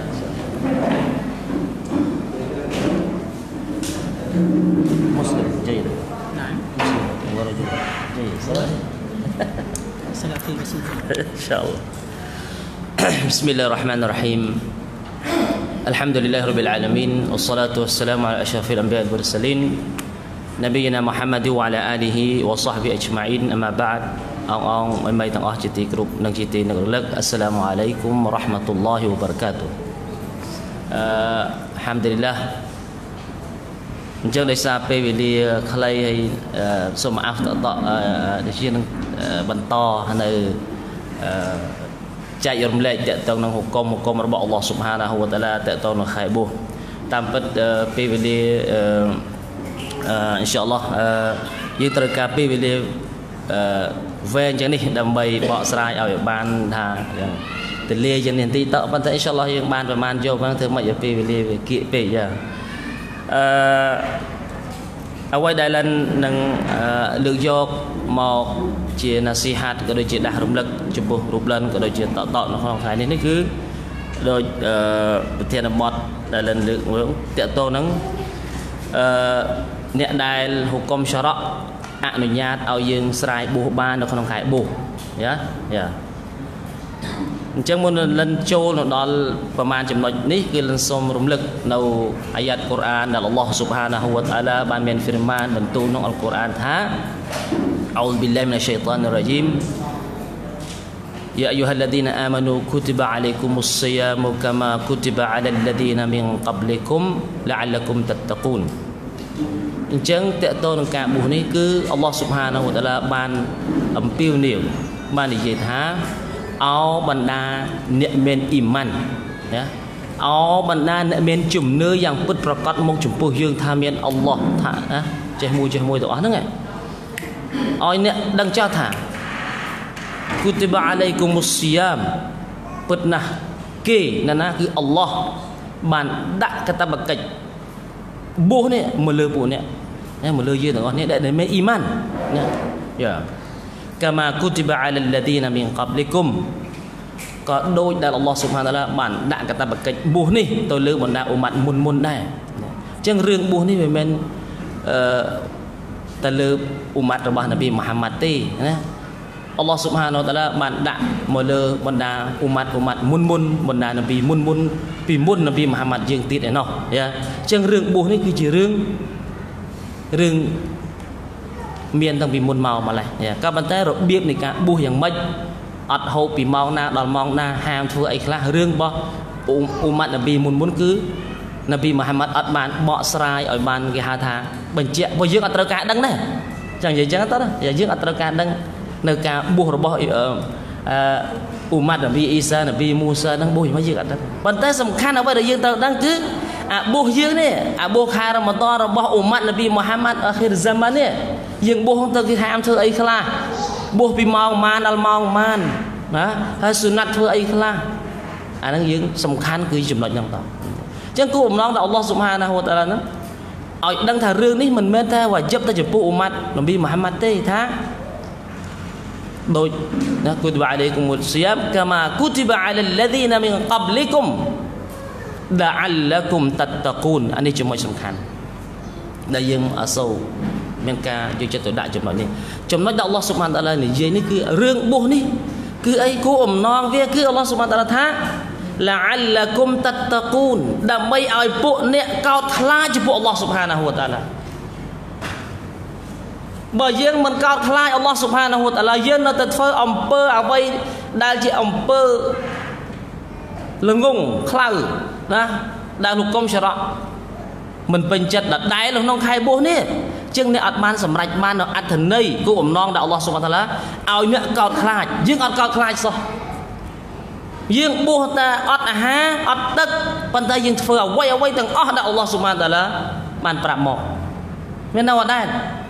Muslim, جيد. نعم. مسلم ورجل جيد. سلام في مسلم. إن شاء الله. بسم الله الرحمن الرحيم. الحمد لله رب العالمين والصلاة والسلام على أشرف الأنبياء والمرسلين نبينا محمد وعلى آله وصحبه أجمعين أما بعد អងមិនទាំងអស់ជាទីគោរពនិងជាទីនឹករលឹកអស្សឡាមអាឡៃគុំរ៉ាហ្មាតុលឡោះវបារកាតុហាំឌុលីឡាអញ្ចឹងដោយសារពេលវេលាខ្លីហើយសូមអាហ្វតដែលជានឹងបន្តនៅចែករំលែកតទៅនឹងហុគមរបស់អល់ឡោះស៊ុបហានាហ៊ូវតាឡាតទៅនឹងខែបួសតាមពិតពេលវេលាអ៊ីនសាអល់ឡោះយើងត្រូវការពេលវេលាវែងចឹងនេះដើម្បីបកស្រាយឲ្យបានថាទលាយយ៉ាងនេះទីតប៉ុន្តែអ៊ីនសាអល់ឡោះយើងបានប្រមាណយកហ្នឹងធ្វើមិនឲ្យពេលវេលាវាគៀកពេកយ៉ាងអ្វីដែលនឹងលើកយកមកជាណាស៊ីហាត់ក៏ដូចជាដាស់រំលឹកចំពោះរូបលិនក៏ដូចជាតតនៅក្នុងថ្ងៃនេះគឺដូចប្រធានបទដែលលិនលើកមកតកតនឹងអ្នកដែលហុគមសារ៉ាអនុញ្ញាតឲ្យយើងស្រាយបួសបាននៅក្នុងខែបួសយ៉ាអញ្ចឹងមុនលិនចូលនៅដល់ប្រមាណចំណុចនេះគឺលិនសូមរំលឹកនៅអាយ៉ាតកូរ៉ានដែលអល់ឡោះស៊ុបហានាហ៊ូវតាឡាបានមានហ្វីរម៉ានបន្ទូលក្នុងអល់កូរ៉ានថាអ៊ូប៊ីឡាហ៊ីមីនឆៃតានរ៉ជីមيا أيها الذين آمنوا كتب عليكم الصيام كما كتب على الذين من قبلكم لعلكم تتقون អញ្ចឹងតកតនឹងការបួសនេះគឺអល់ឡោះស៊ុបហានាហ៊ូវតាឡាបានអំពាវនាវបាននិយាយថាអោបណ្ដាអ្នកមានអ៊ីម៉ានណាអោបណ្ដាអ្នកមានជំនឿយ៉ាងពិតប្រាកដមកចំពោះយើងថាមានអល់ឡោះថាចេះមួយទាំងអស់ហ្នឹងឲ្យអ្នកដឹងចាស់ថាគូទីបាអាឡៃគុមុសស៊ីយ៉ាមពិតណាស់គេណាគឺអល់ឡោះបានដាក់កាតព្វកិច្ចបួសនេះមកលើពួកអ្នកមកលើយើងទាំងអស់នេះដែលមានអ៊ីម៉ានណាយ៉ា kama kutiba 'alal ladzina min qablikum ក៏ដូចដែលអល់ឡោះស៊ុបហានតាឡាបានដាក់កាតព្វកិច្ចបួសនេះទៅលើបណ្ដាអ៊ុម៉ាត់មុនដែរអញ្ចឹងរឿងបួសនេះមិនមែនទៅលើអ៊ុម៉ាត់របស់នប៊ីមូហាម៉ាត់ទេណាអល់ឡោះស៊ុបហានតាឡាបានដាក់មកលើបណ្ដាអ៊ុម៉ាត់មុនបណ្ដានប៊ីមុនពីមុននប៊ីមូហាម៉ាត់យើងទៀតឯណោះយ៉ាអញ្ចឹងរឿងបួសនេះគឺជារឿងមានតាំងពីមុនមកម្លេះក៏ប៉ុន្តែរបៀបនៃការបួសយ៉ាងម៉េចអត់ហូបពីម៉ោងណាដល់ម៉ោងណាហាមធ្វើអីខ្លះរឿងរបស់អ៊ុម៉ាត់នប៊ីមុនគឺនប៊ីមូហាម៉ាត់អត់បានបកស្រាយឲ្យបានគេហៅថាបញ្ជាក់ព្រោះយើងអត់ត្រូវការដឹងដែរចឹងនិយាយចឹងទៅយើងអត់ត្រូវការដឹងនៅការបួសរបស់អ៊ុម៉ាត់នប៊ីអ៊ីសានប៊ីមូសានឹងបួសយ៉ាងម៉េចយើងអត់ដឹងប៉ុន្តែសំខាន់អ្វីដែលយើងត្រូវដឹងគឺអាបួសយើងនេះអាបួសខែរ៉ាម៉ាឌនរបស់អ៊ុម៉ាត់នប៊ីមូហាម៉ាត់អាខិរហ្សាម៉ាននេះយើងបួសទៅគេហាមធ្វើអីខ្លះបួសពីម៉ោងម៉ានដល់ម៉ោងម៉ានណាហើយស៊ុណាត់ធ្វើអីខ្លះអាហ្នឹងយើងសំខាន់គឺចំណុចហ្នឹងតោះអញ្ចឹងគោលបំណងរបស់អល់ឡោះស៊ុបហានាហ៊ូវតាឡាហ្នឹងឲ្យដឹងថារឿងនេះមិនមែនតែវ៉ាជីបទៅចំពោះអ៊ុម៉ាត់នប៊ីមូហាម៉ាត់ទេថាដូចណាគុតិបអាឡៃគុមុលស៊ីយ៉ាមកាមាគុតិបអាឡលឡាឌីណាមីនកបលីគុមដអលឡាគុមតតកូនអានេះចំណុចសំខាន់ដែលយើងអសូវមានការយកចិត្តទុកដាក់ចំណុចនេះចំណុចដែលអល់ឡោះស៊ុបហានតាឡានិយាយនេះគឺរឿងបួសនេះគឺអីគោលអំណងវាគឺអល់ឡោះស៊ុបហានតាឡាថាឡាអលឡាគុមតតកូនដើម្បីឲ្យពួកអ្នកកោតខ្លាចចំពោះអល់ឡោះស៊ុបហានាហ៊ូវតាឡាបើយើងមិនកោតខ្លាចអល់ឡោះស៊ុបហានាហ៊ូវតាឡាយើងនៅតែធ្វើអំពើអ្វីដែលជាអំពើល្ងងខ្លៅណាដែលលោកកុំសារ៉ាមិនពេញចិត្តដដែលក្នុងខែបួសនេះជាងអ្នកអត់បានសម្រេចបាននៅអត្ថន័យគោលបំណងដែលអល់ឡោះស៊ុបហានតាឡាឲ្យអ្នកកោតខ្លាចយើងអត់កោតខ្លាចសោះយើងបួសតែអត់អាហារអត់ទឹកប៉ុន្តែយើងធ្វើអ្វីទាំងអស់ដែលអល់ឡោះស៊ុបហានតាឡាបានប្រាប់មកមាននៅអត់ដែរ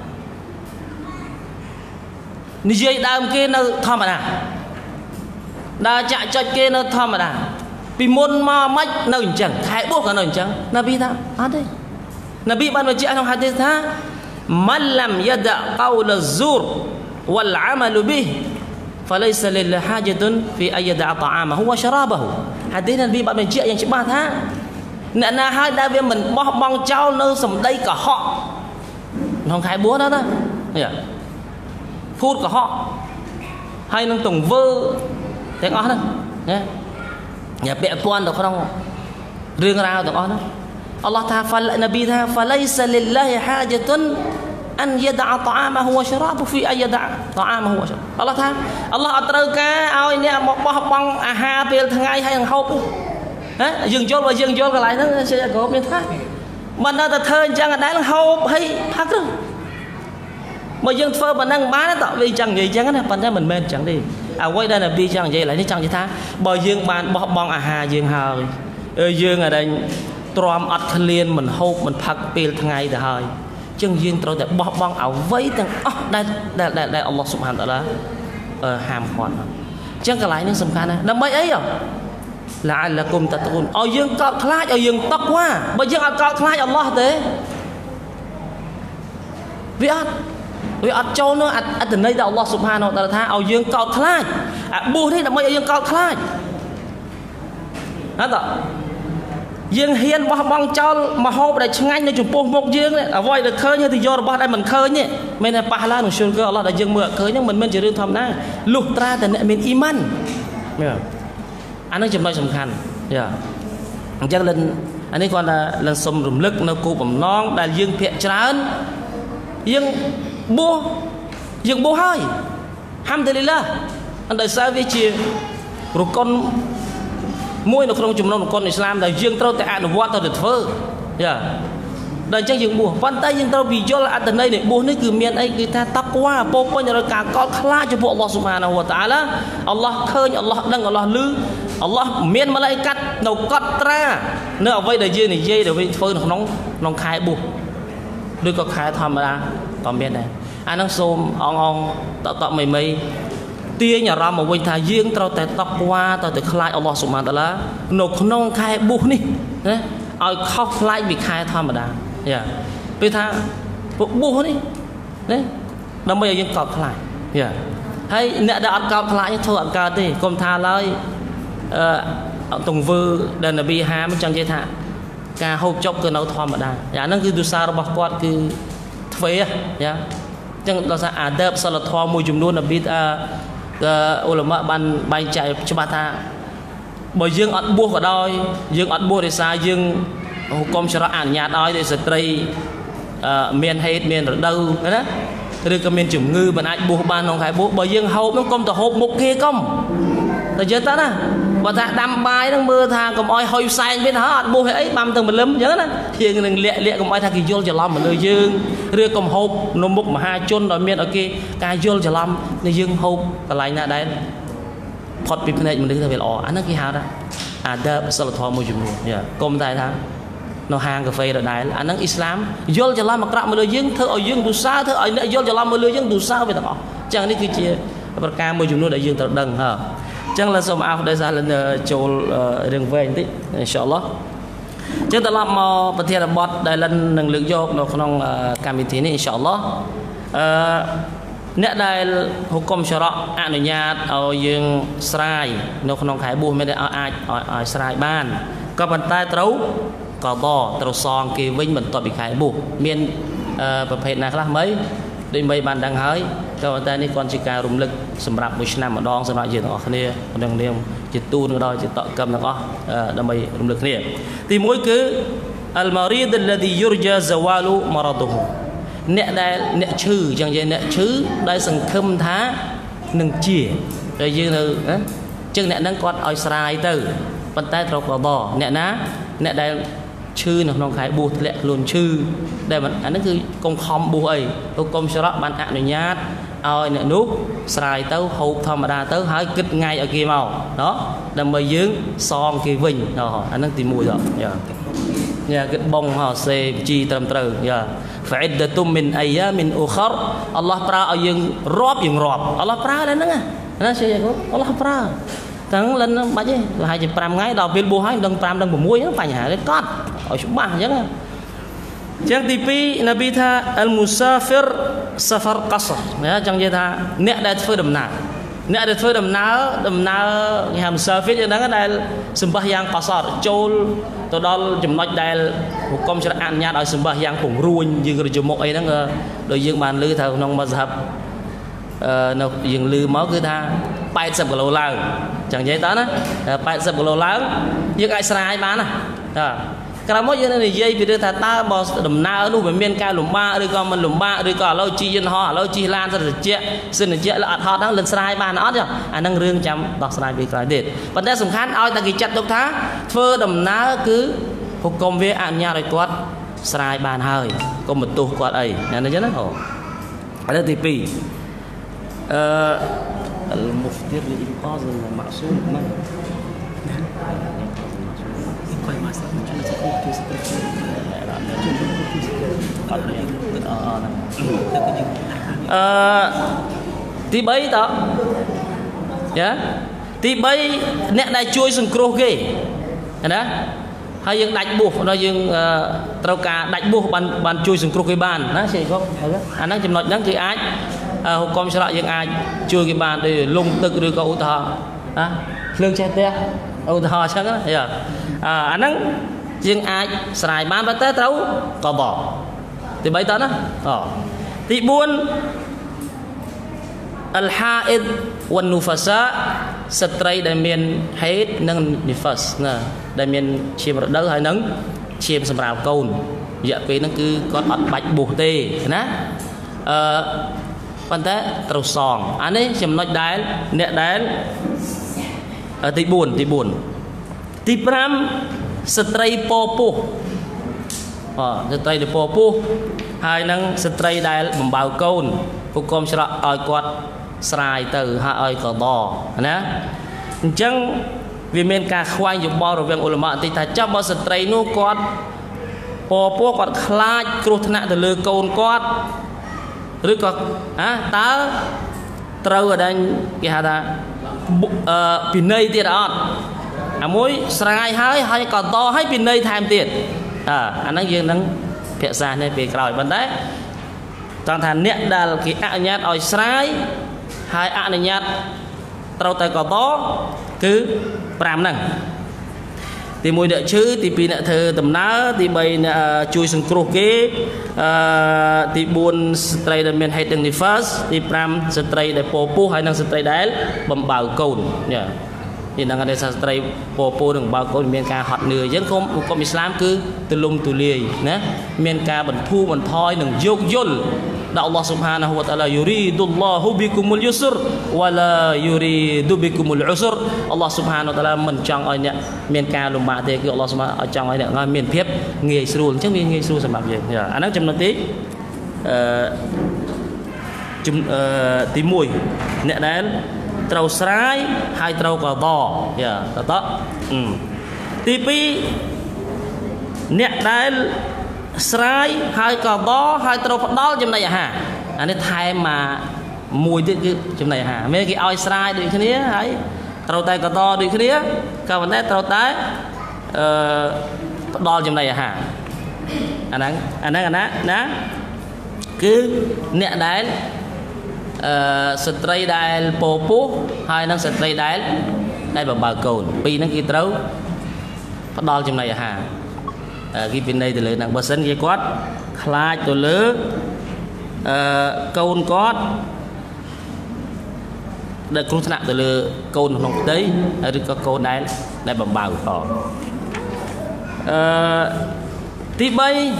និយាយដើមគេនៅធម្មតាដើរចាក់ចុចគេនៅធម្មតាពីមុនមកមិននៅអញ្ចឹងខែបួសក៏នៅអញ្ចឹងនប៊ីថាអត់ទេនប៊ីបានបញ្ជាក់ក្នុងហាឌីសថាម៉ាឡាំយដៈកោលហ្ស៊ូរវ៉ាល់អាមលប៊ីفليس لله حاجة في أن يدع طعامه وشرابه ហាឌីសនប៊ីបានបញ្ជាក់យ៉ាងច្បាស់ថាអ្នកណាហើយដែលវាមិនបោះបង់ចោលនៅសម្ដីកុហកក្នុងខែបួសណាភូតកុហកហើយនឹងទង្វើទាំងអស់ហ្នឹងណាពាក់ព័ន្ធទៅក្នុងរឿងរ៉ាវទាំងអស់ហ្នឹងអល់ឡោះថានប៊ីថា فليس لله حاجة أن يدع طعامه وشرابه في أن يدع طعامه وشرابه អល់ឡោះថាអល់ឡោះអត់ត្រូវការឲ្យអ្នកមកបោះបង់អាហារពេលថ្ងៃហើយនឹងហូបណាយើងយល់បើយើងយល់កន្លែងហ្នឹងជាគ្រូមានថាមិននៅតែធ្វើអញ្ចឹងអត់ដែលហូបហើយផឹកទៅមកយើងធ្វើប៉ុណ្ណឹងបានតើវាចង់និយាយអញ្ចឹងណាប៉ុន្តែមិនមែនអញ្ចឹងទេអ្វីដែលនប៊ីចង់និយាយឡើយនេះចង់និយាយថាបើយើងបានបោះបង់អាហារយើងហើយយើងអត់ទ្រាំអត់ឃ្លានមិនហូបមិនផឹកពេលថ្ងៃទៅហើយចឹងយើងត្រូវតែបោះបង់អ្វីទាំងអស់ដែលអល់ឡោះស៊ុបហានតាឡាហាមឃាត់អញ្ចឹងកន្លែងនេះសំខាន់ណាស់ដើម្បីអីឡាអលគុមតតកូនឲ្យយើងកោតខ្លាចឲ្យយើងតកវ៉ាបើយើងអត់កោតខ្លាចអល់ឡោះទេវាអត់ចូលនោះអត្តន័យដែលអល់ឡោះស៊ុបហានតាឡាថាឲ្យយើងកោតខ្លាចអាបួសនេះដើម្បីឲ្យយើងកោតខ្លាចណាតើយើងហ៊ានបោះបង់ចោលមហូបដែលឆ្ងាញ់នៅចំពោះមុខយើងអ្វីដែលឃើញទៅយករបស់ដែលមិនឃើញទេមិនតែប៉ះឡានជុលគឺអល់ឡោះដែលយើងមើលអត់ឃើញហ្នឹងមិនមែនជារឿងធម្មតាលុះត្រាតែអ្នកមានអ៊ីម៉ានអានឹងចំណុចសំខាន់អញ្ចឹងលិនអានេះគាត់ថាលិនសុំរំលឹកនៅគោលបំណងដែលយើងភាកច្រើនយើងបួសហើយហាំឌុលីឡាអន្តរសាវាជារុកុនមួយនៅក្នុងចំណុចអង្គអ៊ីស្លាមដែលយើងត្រូវតែអនុវត្តទៅធ្វើដល់អញ្ចឹងយើងបួសប៉ុន្តែយើងត្រូវពីយល់អត្ថន័យនៃបួសនេះគឺមានអីគឺថាតក្វាពោពេញដោយការកោតខ្លាចចំពោះអល់ឡោះស៊ុបហានាហ៊ូវតាឡាអល់ឡោះឃើញអល់ឡោះដឹងអល់ឡោះឮអល់ឡោះមានម៉ាឡៃកាត់នៅកត់ត្រានៅអ្វីដែលយើងនិយាយដែលវិញធ្វើនៅក្នុងខែបួសឬក៏ខែធម្មតាក៏មានដែរអាហ្នឹងសូមអងតមីទាញអារម្មណ៍មកវិញថាយើងត្រូវតែតក្វាត្រូវតែខ្លាចអល់ឡោះស៊ុបហានតាឡានៅក្នុងខែបួសនេះណាឲ្យខុសប្លែកពីខែធម្មតាពេលថាពួកបួសនេះណាដើម្បីឲ្យយើងកោតខ្លាច hay nè đã ăn cao lại thôi ăn cao thì công tha lại tùng vư đàn là bị hám trong dây thả cả hộp chốc cứ nấu thòm ở đây dạ nó cứ tu sa nó bọc quạt cứ phê dạ chẳng là sao đợp sau là thòm mùi chùm luôn là biết ulama ban chạy cho bà ta bởi dương ăn buộc ở đôi dương ăn buộc để sao dương công cho nó ăn nhạt đói để sợi tây miền hết miền ở đâu đó rồi cái miền chủng ngư mà ai buộc ban không phải buộc bởi dương hộp nó công tờ hộp một kia công rồi chưa ta nè và ta đâm bài nó mưa tha cầm oi hôi sai bên đó buộc ấy băm từng một lấm nhớ nè thì đừng lẹ lẹ cầm oi tha kỳ vô cho làm một nơi dương rồi cầm hộp nó múc mà hai chôn rồi miền ở kia cài vô cho làm nơi dương hộp cái lại nè đấy phật bị này mình đứng về lò anh nó kia hào đó đợp sau là thò môi chùm luôn công tại thằng nó hàng cà phê rồi đấy anh nó Islam vô cho làm mặc rạm mà lừa dương thơ ở dương đủ sao thơ ở vô cho làm mà lừa dương đủ sao vậy đó chẳng đi cứ chia bậc ca môi chùm luôn đại dương tự đằng hả chẳng là xong áo đây ra lên chỗ đường về tí inshallah chẳng ta làm bậc thiệt là bọt đây lên năng lượng vô nó không cam thế này inshallah nè đây hukum syarak anu nyat au dương srai nó không khai buông mớiได้ai srai ban có bàn tay trấu có bò trấu son kia vinh mình toàn bị khai buộc miềnประเภทnày là mấy đi mấy bàn đang hỏi có bàn tay này còn chỉ cả rung lực sầm rạp 1 năm mà đong sầm lại gì đó này đang niệm chỉ tu nữa đó chỉ tạo cầm là có đam mê rung lực này thì mỗi cứ al marid alladhi yurja zawalu maraduhu nè đây nè chư chẳng vậy nè chư đây sừng khâm thá nâng chìa rồi dương thư chân nè nâng con oi sài từ bàn tay trâu cò bò nè ná nè đây chư nó không khai buộc lẹ luôn chư đây mà anh nó cứ công khom buộc ấy công cho đó ban ạ này nhát oi nè nút sài tấu hộp thầm đà tấu hái kích ngay ở kia màu đó đầm bơi dương son kia vinh đó anh nó tìm mùi rồi nhà cái bông họ xe chi tầm từ giờ phải để tụi mình ấy mình ukhar Allah pra ở dương róp Allah pra lên đó nghe nó sẽ vậy Allah pra thằng lên nó bao nhiêu là 25 ngày đầu viên bùa hai đằng pram đằng bùa muối nó phải nhà cái con ở chỗ ba chứ chẳng tivi Nabi tha al musafir safar qasr chẳng vậy tha nè đại phơi đầm nào nè đại phơi đầm nào ngày ham musafir đó cái đại sembahyang qasr chol tôi đó chùm nói đây một công cho ăn nha đòi sừng bạc giang khủng ruin dương rồi chùm một ấy đó rồi dương bàn lư thầu nông mà dập nó dương lư máu cứ tha bay sập lô lao chẳng vậy đó bay sập lô lao dương ai sai bán à cái mỗi dương này dây vì đưa thà ta bỏ đầm na nu về miền cao lùm ba rồi còn mình lùm ba rồi còn lâu chi dân họ lâu chi lan ra rồi chết xin chết là họ đang lên sai bán nó chứ anh đang riêng chăm đọc sai bị cái đệt vấn đề sủng khán oi ta kỳ chặt độc thá phơ đầm na cứ hục công với anh nhà rồi quát sai bán hơi có một tu quát ấy nhà nó chứ nó hổ ở đây tivi المفطر لإنقاذ المعصوم من tí bấy đó tí bấy nè đại chui sừng cua ghê đó hay dương đánh buộc nó dương trâu cá đánh buộc bàn chui sừng cua ghê bàn nó sẽ có anh đang chìm nói nhắn thì ai hukum syarak dương ai chui cái bàn để lung tức đưa câu thọ lương xe te thọ chắc đó anh đang dương ai xài bàn bắt té trâu có bỏ thì bấy tấn á thì buôn al-haid wan nufasa setrai dan miền haid nâng nifas nè dan miền chìm đỡ hay nâng chìm sầm rào cồn dạ vì nó cứ có bạch buộc tê nè vấn thế trâu sòng anh ấy chìm nói đái nè đái tí buồn tí pram setrai popo setrai de popo hai nâng setrai đái bầm bào cồn hukum syarak oi quát sài từ hai ơi cờ bò nè chẳng vì miền cả khoai dùng bò rồi viên ulama thì ta chấp bao sợi trai nu quát bò quát khai kêu thằng từ lừa cồn quát rồi còn ta trâu ở đây cái hà ta pin này tiền đó mối sài hai còn to hai pin này tham tiền anh đang dương đang phía xa này về còi vấn đấy toàn thành nét đà cái nhát oi sài hai ạ này nhát trâu tay có to cứ pram năng thì mùi nợ chứ thì pi nợ thơ tầm ná thì bay chui sừng cua kế thì buôn stray đầm miền hay đừng đi first thì pram stray để popo hay năng stray đáy bầm bào cồn nhá thì năng ada stray popo đừng bào cồn miền ca hot nửa dân không Islam cứ từ lum từ lìa nè miền ca bẩn thu bẩn thoi đừng dốt dốt da Allah subhanahu wa ta'ala yuridullahu bikumul yusr wala yuridu bikumul usr Allah subhanahu wa ta'ala mình chọn ở nhẹ miền ca lùm bạ thì Allah subhanahu chọn ở nhẹ miền phép nghề sưu chứ nghề sưu sản phẩm gì anh nói trong nó tí mùi nè đến trâu sái hai trâu cò to đó tí pi nè đến sái hai cò to hai trâu phát đó trong này hả anh ấy thay mà mùi cái trong này hả mấy cái oi sái được cái này ấy trâu tay cò to được cái này cả vấn đề trâu tay đo trong này hả anh ná cứ nè đáy stray đáy bồ bố hai năng stray đáy bằng bà cồn pi năng kia trâu phát đo trong này hả cái bên đây thì lấy nặng bờ sân cái quát khai tổ lứa côn quát để cũng nặng từ lứa côn nông đấy rồi có côn đáy đây bằng bào cỏ tí bay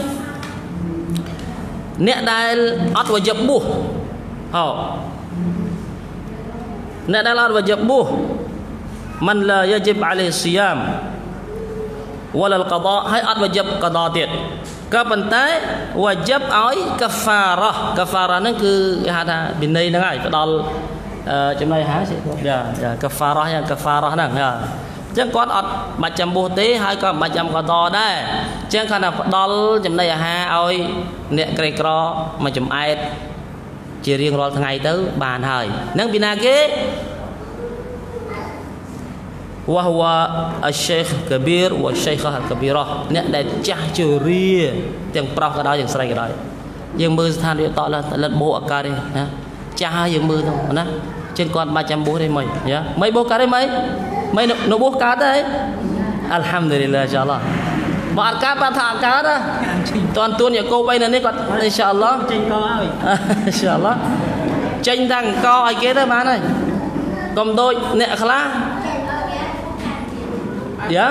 nè đai ắt vào dập bu nè đai ắt vào dập bu man la yajib alaihi siyam wala al-qada hay ắt vào dập qada tiệt các bạn thấy wajib ỏi kafarah nó cứ hả bên đây nó ngay cái đòn trong này hả kafarah nè chẳng có ọt bà chăm bố tế hay có bà chăm có to đấy chẳng khả năng đó chấm này ha ôi nè cây cỏ mà chấm ai chỉ riêng rồi ngày tới bàn hơi nâng bina kế وهو الشيخ كبير والشيخة الكبيرة nè để chắc chữ ria tiếng prao cái đó tiếng sài cái đó dương mưa than đi tỏ là lần bộ ở đây cha dương mưa thôi nè trên con 300 bố đây mày nhá mấy bố cá đây mấy nó bố cá đấy alhamdulillah insyaallah bạn cá bạn thả cá đó toàn tuôn nhà cô bay này còn insyaallah insyaallah tranh thằng co ai kia đó má này còn tôi nè khá ya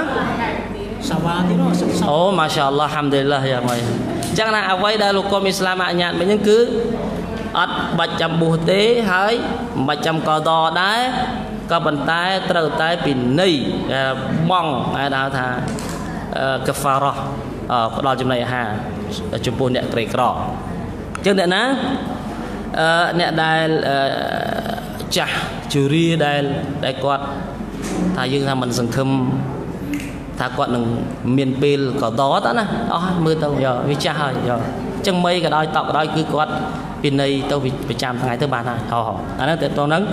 oh masyaallah alhamdulillah ya mày chắc là quay đây lục com Islam ạ nhạn mấy những cứ ắt bạch chăm bùa tế hỡi bạch chăm cò to đấy có bàn tay trâu tay pin nây bong ai đào thà kafarah đó trong này ha chụp bùn nẹt cây cỏ chứ nẹt ná nẹt đai chả churi đai quạt thà dương thà mình sừng khum thà quạt đừng miền pil cỏ đó đó nè mưa tao giờ với cha giờ chân mây cái đôi tọc đôi cứ quạt pin nây tao bị chạm ngày thứ ba này anh nói tao nắng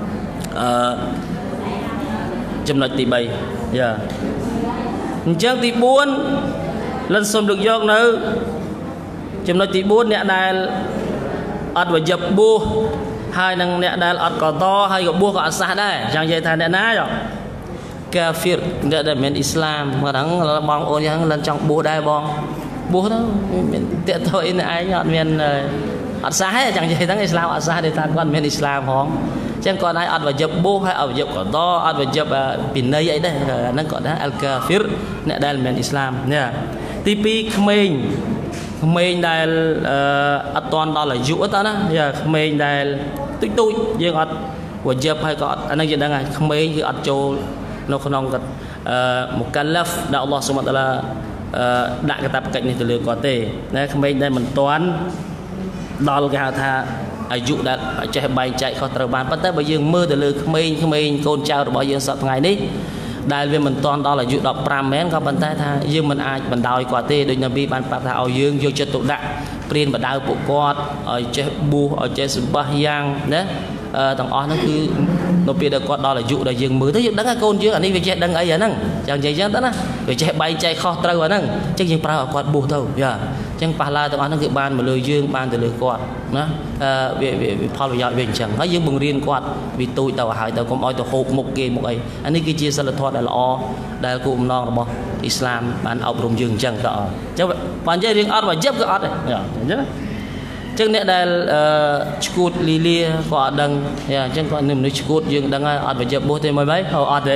ចំណុចទី3យ៉ាអញ្ចឹងទី4លិនសូមលើកយកនៅចំណុចទី4អ្នកដែលអត់វយបបួសហើយនឹងអ្នកដែលអត់កតហើយក៏បួសក៏អត់សះដែរយ៉ាងនិយាយថាអ្នកណាកាហ្វ៊ីរអ្នកដែលមិនអ៊ីស្លាមមកហ្នឹងបងអូនយ៉ាងលិនចង់បួសដែរបងបួសទៅមានតាក់ទងអីឯងអត់មានអត់សះទេយ៉ាងនិយាយហ្នឹងអ៊ីស្លាមអត់សះទេថាគាត់មានអ៊ីស្លាមផងchẳng còn ai ăn vào dập bố hay ăn vào dập cỏ to ăn vào dập pin nây ấy đây nó gọi là al kafir nè đây là miền Islam nha tipi khmer đây toàn đó là dụ ta đó giờ khmer đây tôi riêng ăn vào dập hay có anh đang đang ngày khmer cứ ăn châu nó không nong một calaf đã Allah subhanahu wa taala đã cái tập cạnh này từ lừa có thể nè khmer đây mình toán đó là cái thaอายุดัดใจใบใจเขาตระบานปัตตาบยังมือแต่เลยขมิ้นโกนเจ้าบอกยังสัตว์ไงนี่ได้เวมันตอนđó là ดอกปรามแม้นเขาปัตตาท่ายังมันอาจมันดาวกว่าเต้โดยนบีบันปัตตาเอายังโยจะตุดะเปลี่ยนบัดดาวปุกอดเอาใจบูเอาใจสุบะยังนะต่างอ้อนั่นคือนบีเด็กก็đó là ได้ยังมือถ้ายังดังโกนยังอันนี้ไปใจดังไอ้ยังนั่งจังใจจังตั้งนะไปใจใบใจเขาตระวันนั่งจังยังปราบกอดบูเท่าอย่าจัចឹងប៉ះឡាទាំងអស់ហ្នឹងគឺបានមកលើយើងបានទៅលើគាត់ណាវាផលប្រយោជន៍វាអញ្ចឹងហើយយើងបង្រៀនគាត់ពីទូចទៅឲ្យទៅកុំឲ្យទៅហូបមុខគេមុខអីអានេះគឺជាសិលធម៌ដែលល្អដែលគោលបំណងរបស់អ៊ីស្លាមបានអប់រំយើងអញ្ចឹងតើអញ្ចឹងបើនិយាយរឿងអត់បើយប់ក៏អត់ដែរអញ្ចឹងចឹងអ្នកដែលឈួតលីលាក៏អត់ដឹងអញ្ចឹងគាត់នឹងមនុស្សឈួតយើងដឹងហើយអត់បើយប់បោះទេមិនអីអត់ទេ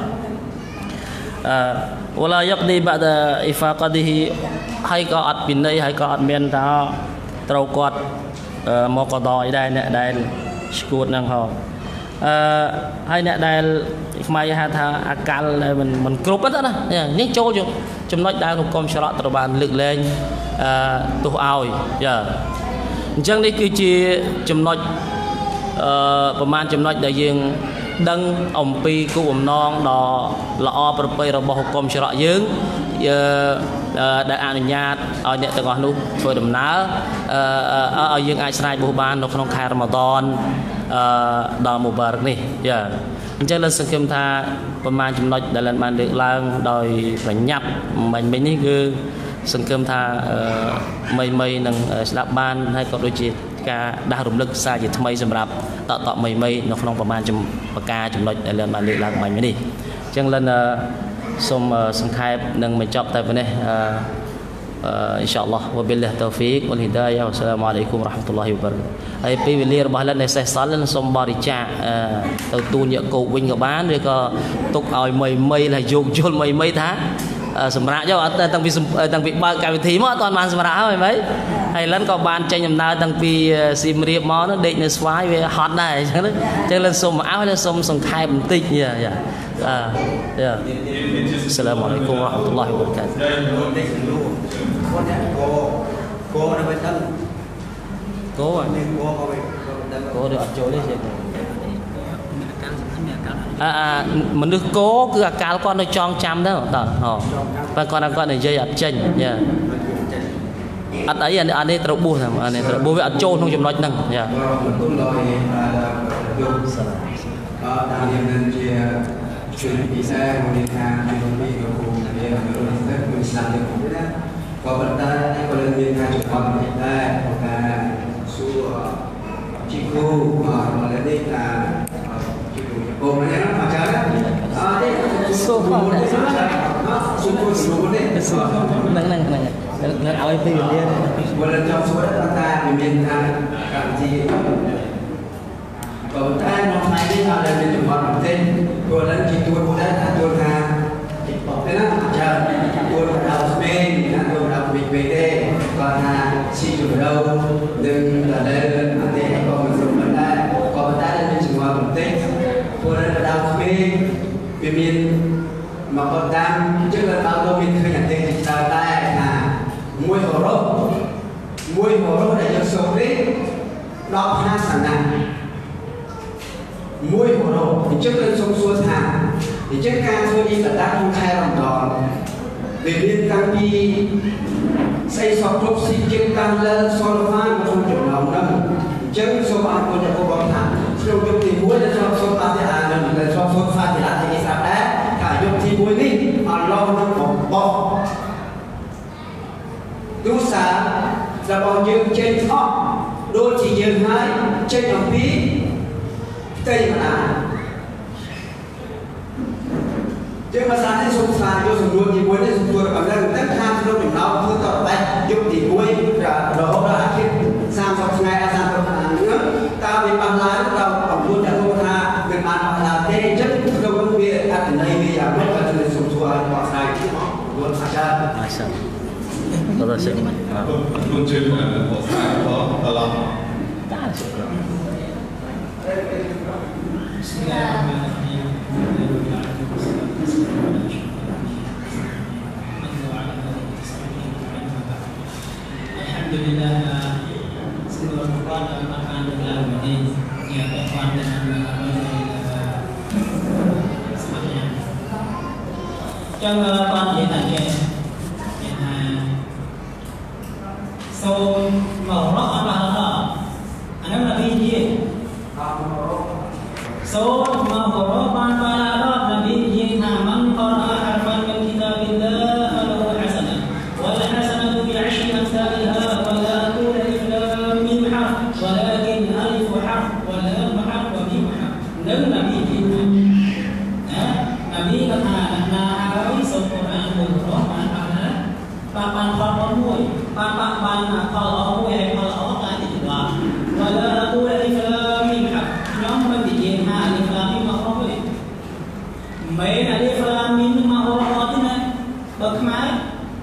wala yaqdi ba'da ifaqadihi ហើយក៏អត់ពិន័យហើយក៏អត់មានថាត្រូវគាត់មកកដោអីដែរអ្នកដែលឈួតហ្នឹងហើយអ្នកដែលខ្មែរហៅថាអាកាល់ដែលមិនគ្រប់ទេណានេះចូលចំណុចដែលក្នុងកុំច្រកត្រូវបានលើកលែងទោះឲ្យអញ្ចឹងនេះគឺជាចំណុចប្រមាណចំណុចដែលយើងដឹងអំពីគោលបំណងដ៏ល្អប្រពៃរបស់ហុកុំច្រកយើងដែលអនុញ្ញាតឲ្យអ្នកទាំងអស់នោះធ្វើដំណើរឲ្យយើងអាចស្រែកបួសបាននៅក្នុងខែរ៉ាម៉ាឌនដល់មុបារកនេះអញ្ចឹងលើសង្ឃឹមថាប្រមាណចំណុចដែលបានលើកឡើងដោយប្រញាប់មិញនេះគឺសង្ឃឹមថាមីនឹងស្ដាប់បានហើយក៏ដូចជាការដាស់រំលឹកសារជាថ្មីសម្រាប់តមីនៅក្នុងប្រមាណប្រការចំណុចដែលបានលើកឡើងមិញនេះអញ្ចឹងលិនសូមសង្ខេបនិងបញ្ចប់តែប៉ុណ្ណេះអ៊ីនសាអល់ឡោះវ៉ាប៊ីលឡាហ៊ីតៅហ្វីកវ៉ាលហ៊ីដាយ៉ាវ៉ាស្សាឡាមអាឡៃគុំរ៉ាហ្មាតុលឡាហ៊ីវ៉ាបារកាតុហ៍ហើយពេលវេលារបស់លិនដែលសេះសល់លិនសូមបរិច្ចាគទៅទូនយកគោកវិញក៏បានឬក៏ទុកឲ្យមីហើយយកយល់មីថាសម្រាប់យកអត់តាំងពីបើកកម្មវិធីមកអត់បានសម្រាប់ហើយលិនក៏បានចេញដំណើរតាំងពីសៀមរាបមកនោះដេកនៅស្វាយវាហត់ដែរអញ្ចឹងលិនសូមអោហើយសូមសង្ខេបបន្តិចAssalamu alaikum warahmatullahi wabarakatuh. Cô được ăn chối đấy chứ. Mình được cố cứ cá con nó tròn chăm đó, và con này dây ập chênh, ăn ấy anh ấy trâu bùa thằng anh ấy trâu bùa với ăn trâu không chịu nói năng, chuyện bisa kemudian ekonomi kemudian Islam kemudian pemerintah ekonomi kehidupan kita su ciku Malaysia ciku kemudian macam nang awal itu dia boleh jauh suara kata diminta kaji pemerintah nomor ini ada di tempat pentingตัวนั้นจิตตัวผู้นั้นตัวทางแต่นั้นจะตัวเราเป็นนะตัวเราเป็นไปได้ก็ทางชี้จุดเราดึงเราได้อันนี้ก็มันสมบูรณ์ได้ก็มันได้เป็นสิ่งว่าผมเต้ตัวนั้นเราเป็นมีมาประดังจึงเราตัวเป็นขยันเต้นเราได้นะมวยหัวเราได้ยังสมบูรณ์เราพนักสันนันมวยของเราจะเป็นทรงส่วนทางจะการส่วนนี้แต่ด้านของใครลำดอนเรียนตั้งปีใส่สอบครบสี่เจ็ดการเลิกสอนฟ้ามาทรงจุดเรานั่นจะมีสมบัติคนจะพบกันเรายกที่มวยและสอบสอบปฏิอาณาและสอบสอบฟ้าที่อาทิตย์สัปดาห์ถ้ายกที่มวยนี่อัลลอฮ์นั้นบอกดูสาจะบอกยืนเช่นอ้อโดยที่ยืนให้เช่นอย่างพี่Tây mà chứ mà sáng nay sung sàn vô sung luôn gì muốn đấy sung luôn ở đây tất ham nó mình đau cứ tọt tay giúp thì cuối là đó đã khi sang sọc ngày sang sọc nữa tao bị bằng lái tao còn luôn đã không tha mình ăn hoặc là thế chất đâu có biết ăn từ đây bây giờ mất cả từ sung xuôi bỏ sai chứ họ luôn phải ra đó là sự luôn chưa bỏ sai đó là Alhamdulillah seluruh Quran dan makan dalam ini ya Quran dengan semuanya. Trong quan hệ là gì? Sau mở rõ là anh em là cái gì? Sau mở rõ ban là Nabi gì thằng mang qara harfan min kitabillah falahu hasanah wal hasanatu bi 'ashri amsalha ولكن ألف حرف ولام حرف وميم حرف نن نبي kita Nabi kata nah hari Al-Quran berrohman pada papan papan mui papan papan kalau mui kalau tadi juga wala aku alif lam mim yang mendidik alif lam mim makruh main alif lam mim makruh ini bagaimana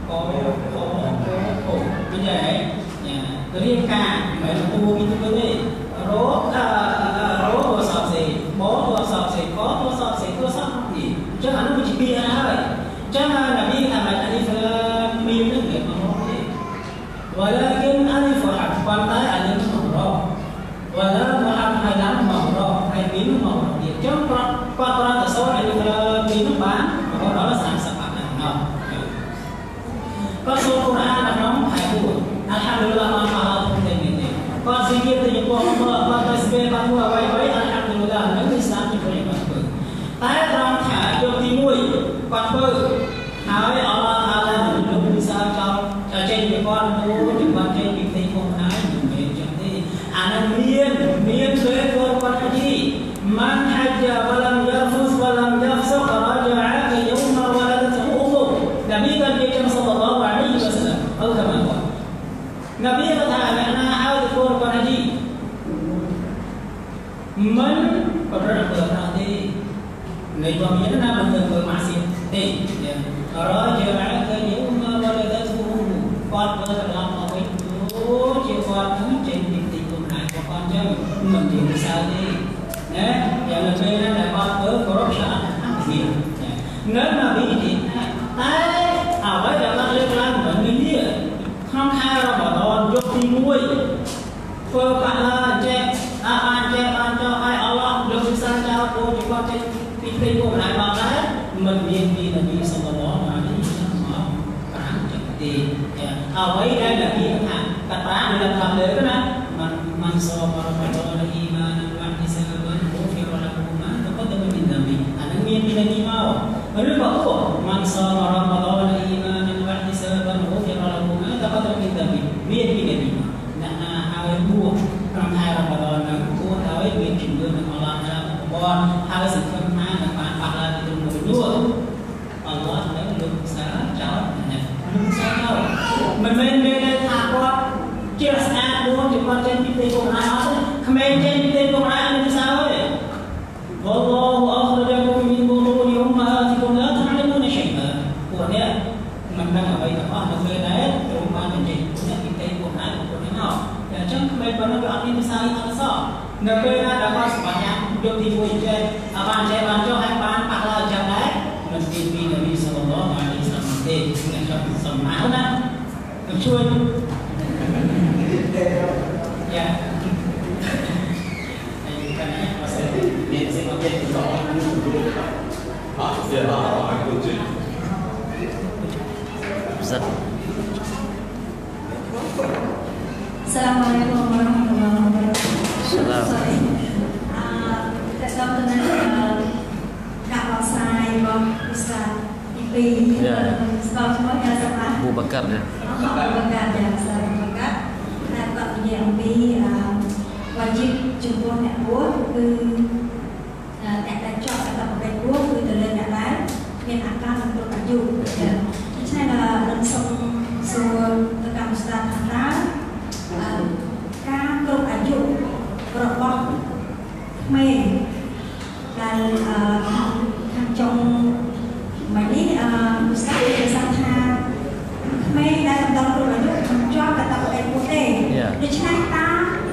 menjadi ya teriakan main tu itu boleh roh roh sab se bo sab se ko sab se ko sab ni jangan lu cipia hai jangan nabi Muhammad alif lam mim ni makruh ni walakin alif harf pantai alif makruh wala harf halam makruh hai mim makruh dia jangan peraturan tasawuf alif lam mim ban makruh đó là sang sepak nào có số Quran là nó hai buổi alhamdulillah ma Allah thế này có zikir thì có có tasbih có vậy alhamdulillah nó Islam thì có những cái tại trong thả cho tí mũi còn bơ hỏi Allah Taala mình bisa trong trên những con thú những con trên những tình huống ái những cái chuyện gì anh miên thuế con gì man hajja walam yarfus walam yafsuq raja'a fi yawma waladatuhu ummu Nabi kan dia sallallahu alaihi wasallam atau kemana Nabi kata anak awal korban haji man pernah berhati Nabi itu nama bermaksiat raja'a fi yawma waladatuhu con dalam apa itu dia con trên tình cùng lại của con chứ mình thì sao đi giờ là bên đó là con corruption gì nếu mà bị thì với là con liên quan đến cái gì không khai ra bảo toàn giúp đi nuôi phơ cả che ban cho ai Allah được sao cho cô chỉ con trên cái cô lại bảo đấy mình viên là vì sao đó mà đi mà bán trực thì với đây là vì thằng các bạn được làm được đó mình so mà đó là iman quan thì sao vẫn cố phiêu là cũng mà nó có tâm mình là mình anh miên là đi mau rồi bảo cô mình so mà đó là iman quan thì sao vẫn cố phiêu là cũng mà nó có tâm mình là mình miên là đi nah hal buah trong hai Ramadan là cô nói miên chuyển đường Allah là bon hal sự phân hai là bạn hoặc là từ một đua Allah đã được sáng cháu này được sáng cháu mình bên đây thà qua chia sẻ luôn thì con trên cái của ai hết comment trên cái của ai làm sao ấy Wallahu akhrajakum min butuni ummahatikum la ta'lamuna shay'an của này mình đang ở đây đó là về đấy chúng ta mình chỉ những cái của ai của nó nào để trong comment vào nó đi sao ăn sao nơi đây đã có sự bản nhạc được thì vui chơi bạn chơi bạn cho hai bạn hoặc là chẳng đấy mình tìm vì Nabi sallallahu alaihi wasallam để người cho sầm máu đó được chui ya Assalamualaikum warahmatullahi wabarakatuh. Kita tahu tentang dakwah saya Ustaz Ipi sebab semua yang sama. Abu Bakar ya. Abu Bakar ya, Ustaz Abu Bakar. Tak yang bi wajib jumpaអ្នកបួសគឺអ្នកដែលចប់កាតព្វកិច្ចបួសគឺទៅលើអ្នកដែលមានអាការនិងគ្រប់អាយុដូច្នេះនឹងសូមសួរទៅកម្មស្ថានថាការគ្រប់អាយុរបស់ក្មេងដែលខាងចុងមកនេះស្ថានភាពថាក្មេងដែលដល់គ្រប់អាយុមិនជាប់កាតព្វកិច្ចបួសទេដូច្នេះតើ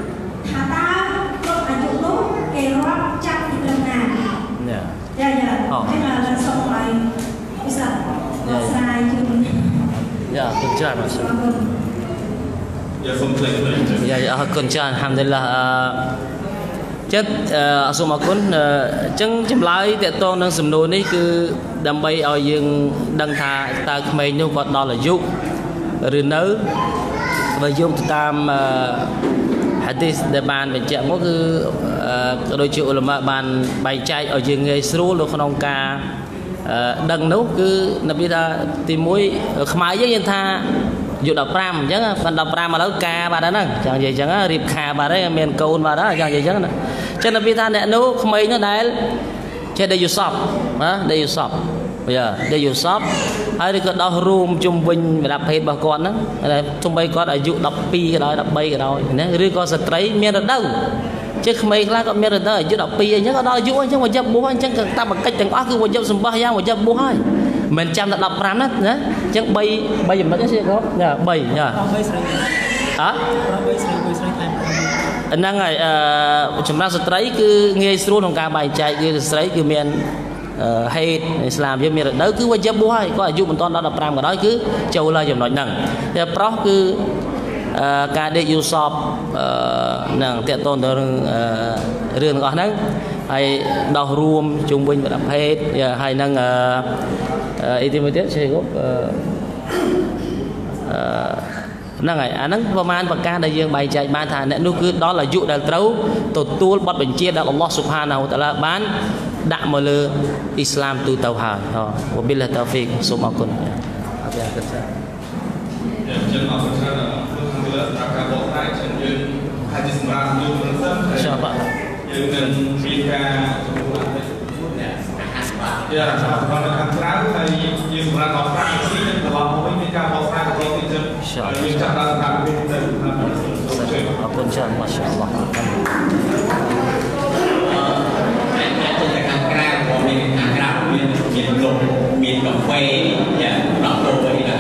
គ្រប់អាយុនោះគេរាប់ចាប់ពីត្រឹមណាចាហើយឡើងសូមឲ្យឧស្សាហ៍ស្រាយជូន ya kerjaan maksud yaសូមផ្លេច yaអរគុណច្រើន alhamdulillah ចិត្តសូមអរគុណអញ្ចឹងចម្លើយតកតងនឹងសំណួរនេះគឺដើម្បីឲ្យយើងដឹងថាតើក្មេងនោះគាត់ដល់អាយុឬនៅបើយោងទៅតាមhadis ដែលបានបញ្ជាក់មកគឺដូចជាឧលមាបានបែងចែកឲ្យយើងងាយស្រួលនៅក្នុងការដឹងនោះគឺនប៊ីថាទី1ខ្មែរយើងថា dụ đập ram chứ còn đập ram mà nó ca bà đó nè chẳng gì chẳng riệp khà bà đấy miền cồn bà đó chẳng gì chẳng nè cho nên vì ta nè nó không mấy nó đấy cho đây sọp á đây sọp bây giờ đây sọp hay đi cái đó room trung bình và đập hết bà con đó trung bình có đại dụ đập pi cái đó đập bay cái đó nè riêng có sợi tấy miền ở đâu chứ không mấy lá có miền ở đâu chứ đập pi nhớ có đó dụ anh chứ mà dập búa anh chẳng cần ta bằng cách chẳng có cứ một dập sầm ba giang một dập búa hay mình chăm là đập ram đó nhá chẳng bay bay giùm nó cái gì có nhà bay nha hả năng ngày chúng ta sẽ thấy cứ nghe xuống trong cả bài chạy cứ thấy cứ miền hay làm cho miền đó cứ qua dập búa hay có dụ mình toàn đó đập ram cái đó cứ châu la giùm nói nằng thì pro cứ cả để yêu shop nằng tiện tôn đó riêng gọi nắng hay đào ruộng trung bình và đập hết hay năng intermediate sẽ gốc năng ngày năngประมาณ ประการ ដែល យើង បែង ចែក បាន ថា អ្នក នោះ គឺ ដល់ អាយុ ដែល ត្រូវ ទទួល បទ បញ្ជា ដែល អល់ឡោះ ស៊ុបហានាហ៊ូ តាឡា បាន ដាក់ មក លើ អ៊ីស្លាម ទូ ទៅ ហើយ វបិលឡាហ៊ី តៅហ្វីក សូម អរគុណ អរគុណ ច្រើនយើងអរគុណ ច្រើន លើ ការ បក ស្រាយ ចឹង យើង ហើយ ជា សម្រាប់ យល់ ប្រសិនចា៎ បាទយើង នឹង មាន ការ Yeah, kalau kan terang, hari ini sebenarnya orang sih yang dalam ini kan orang kalau itu ini cara nak kita apa macam masya-Allah. តែខាងក្រៅក៏មានខាងក្រៅមានលំមានកាហ្វេ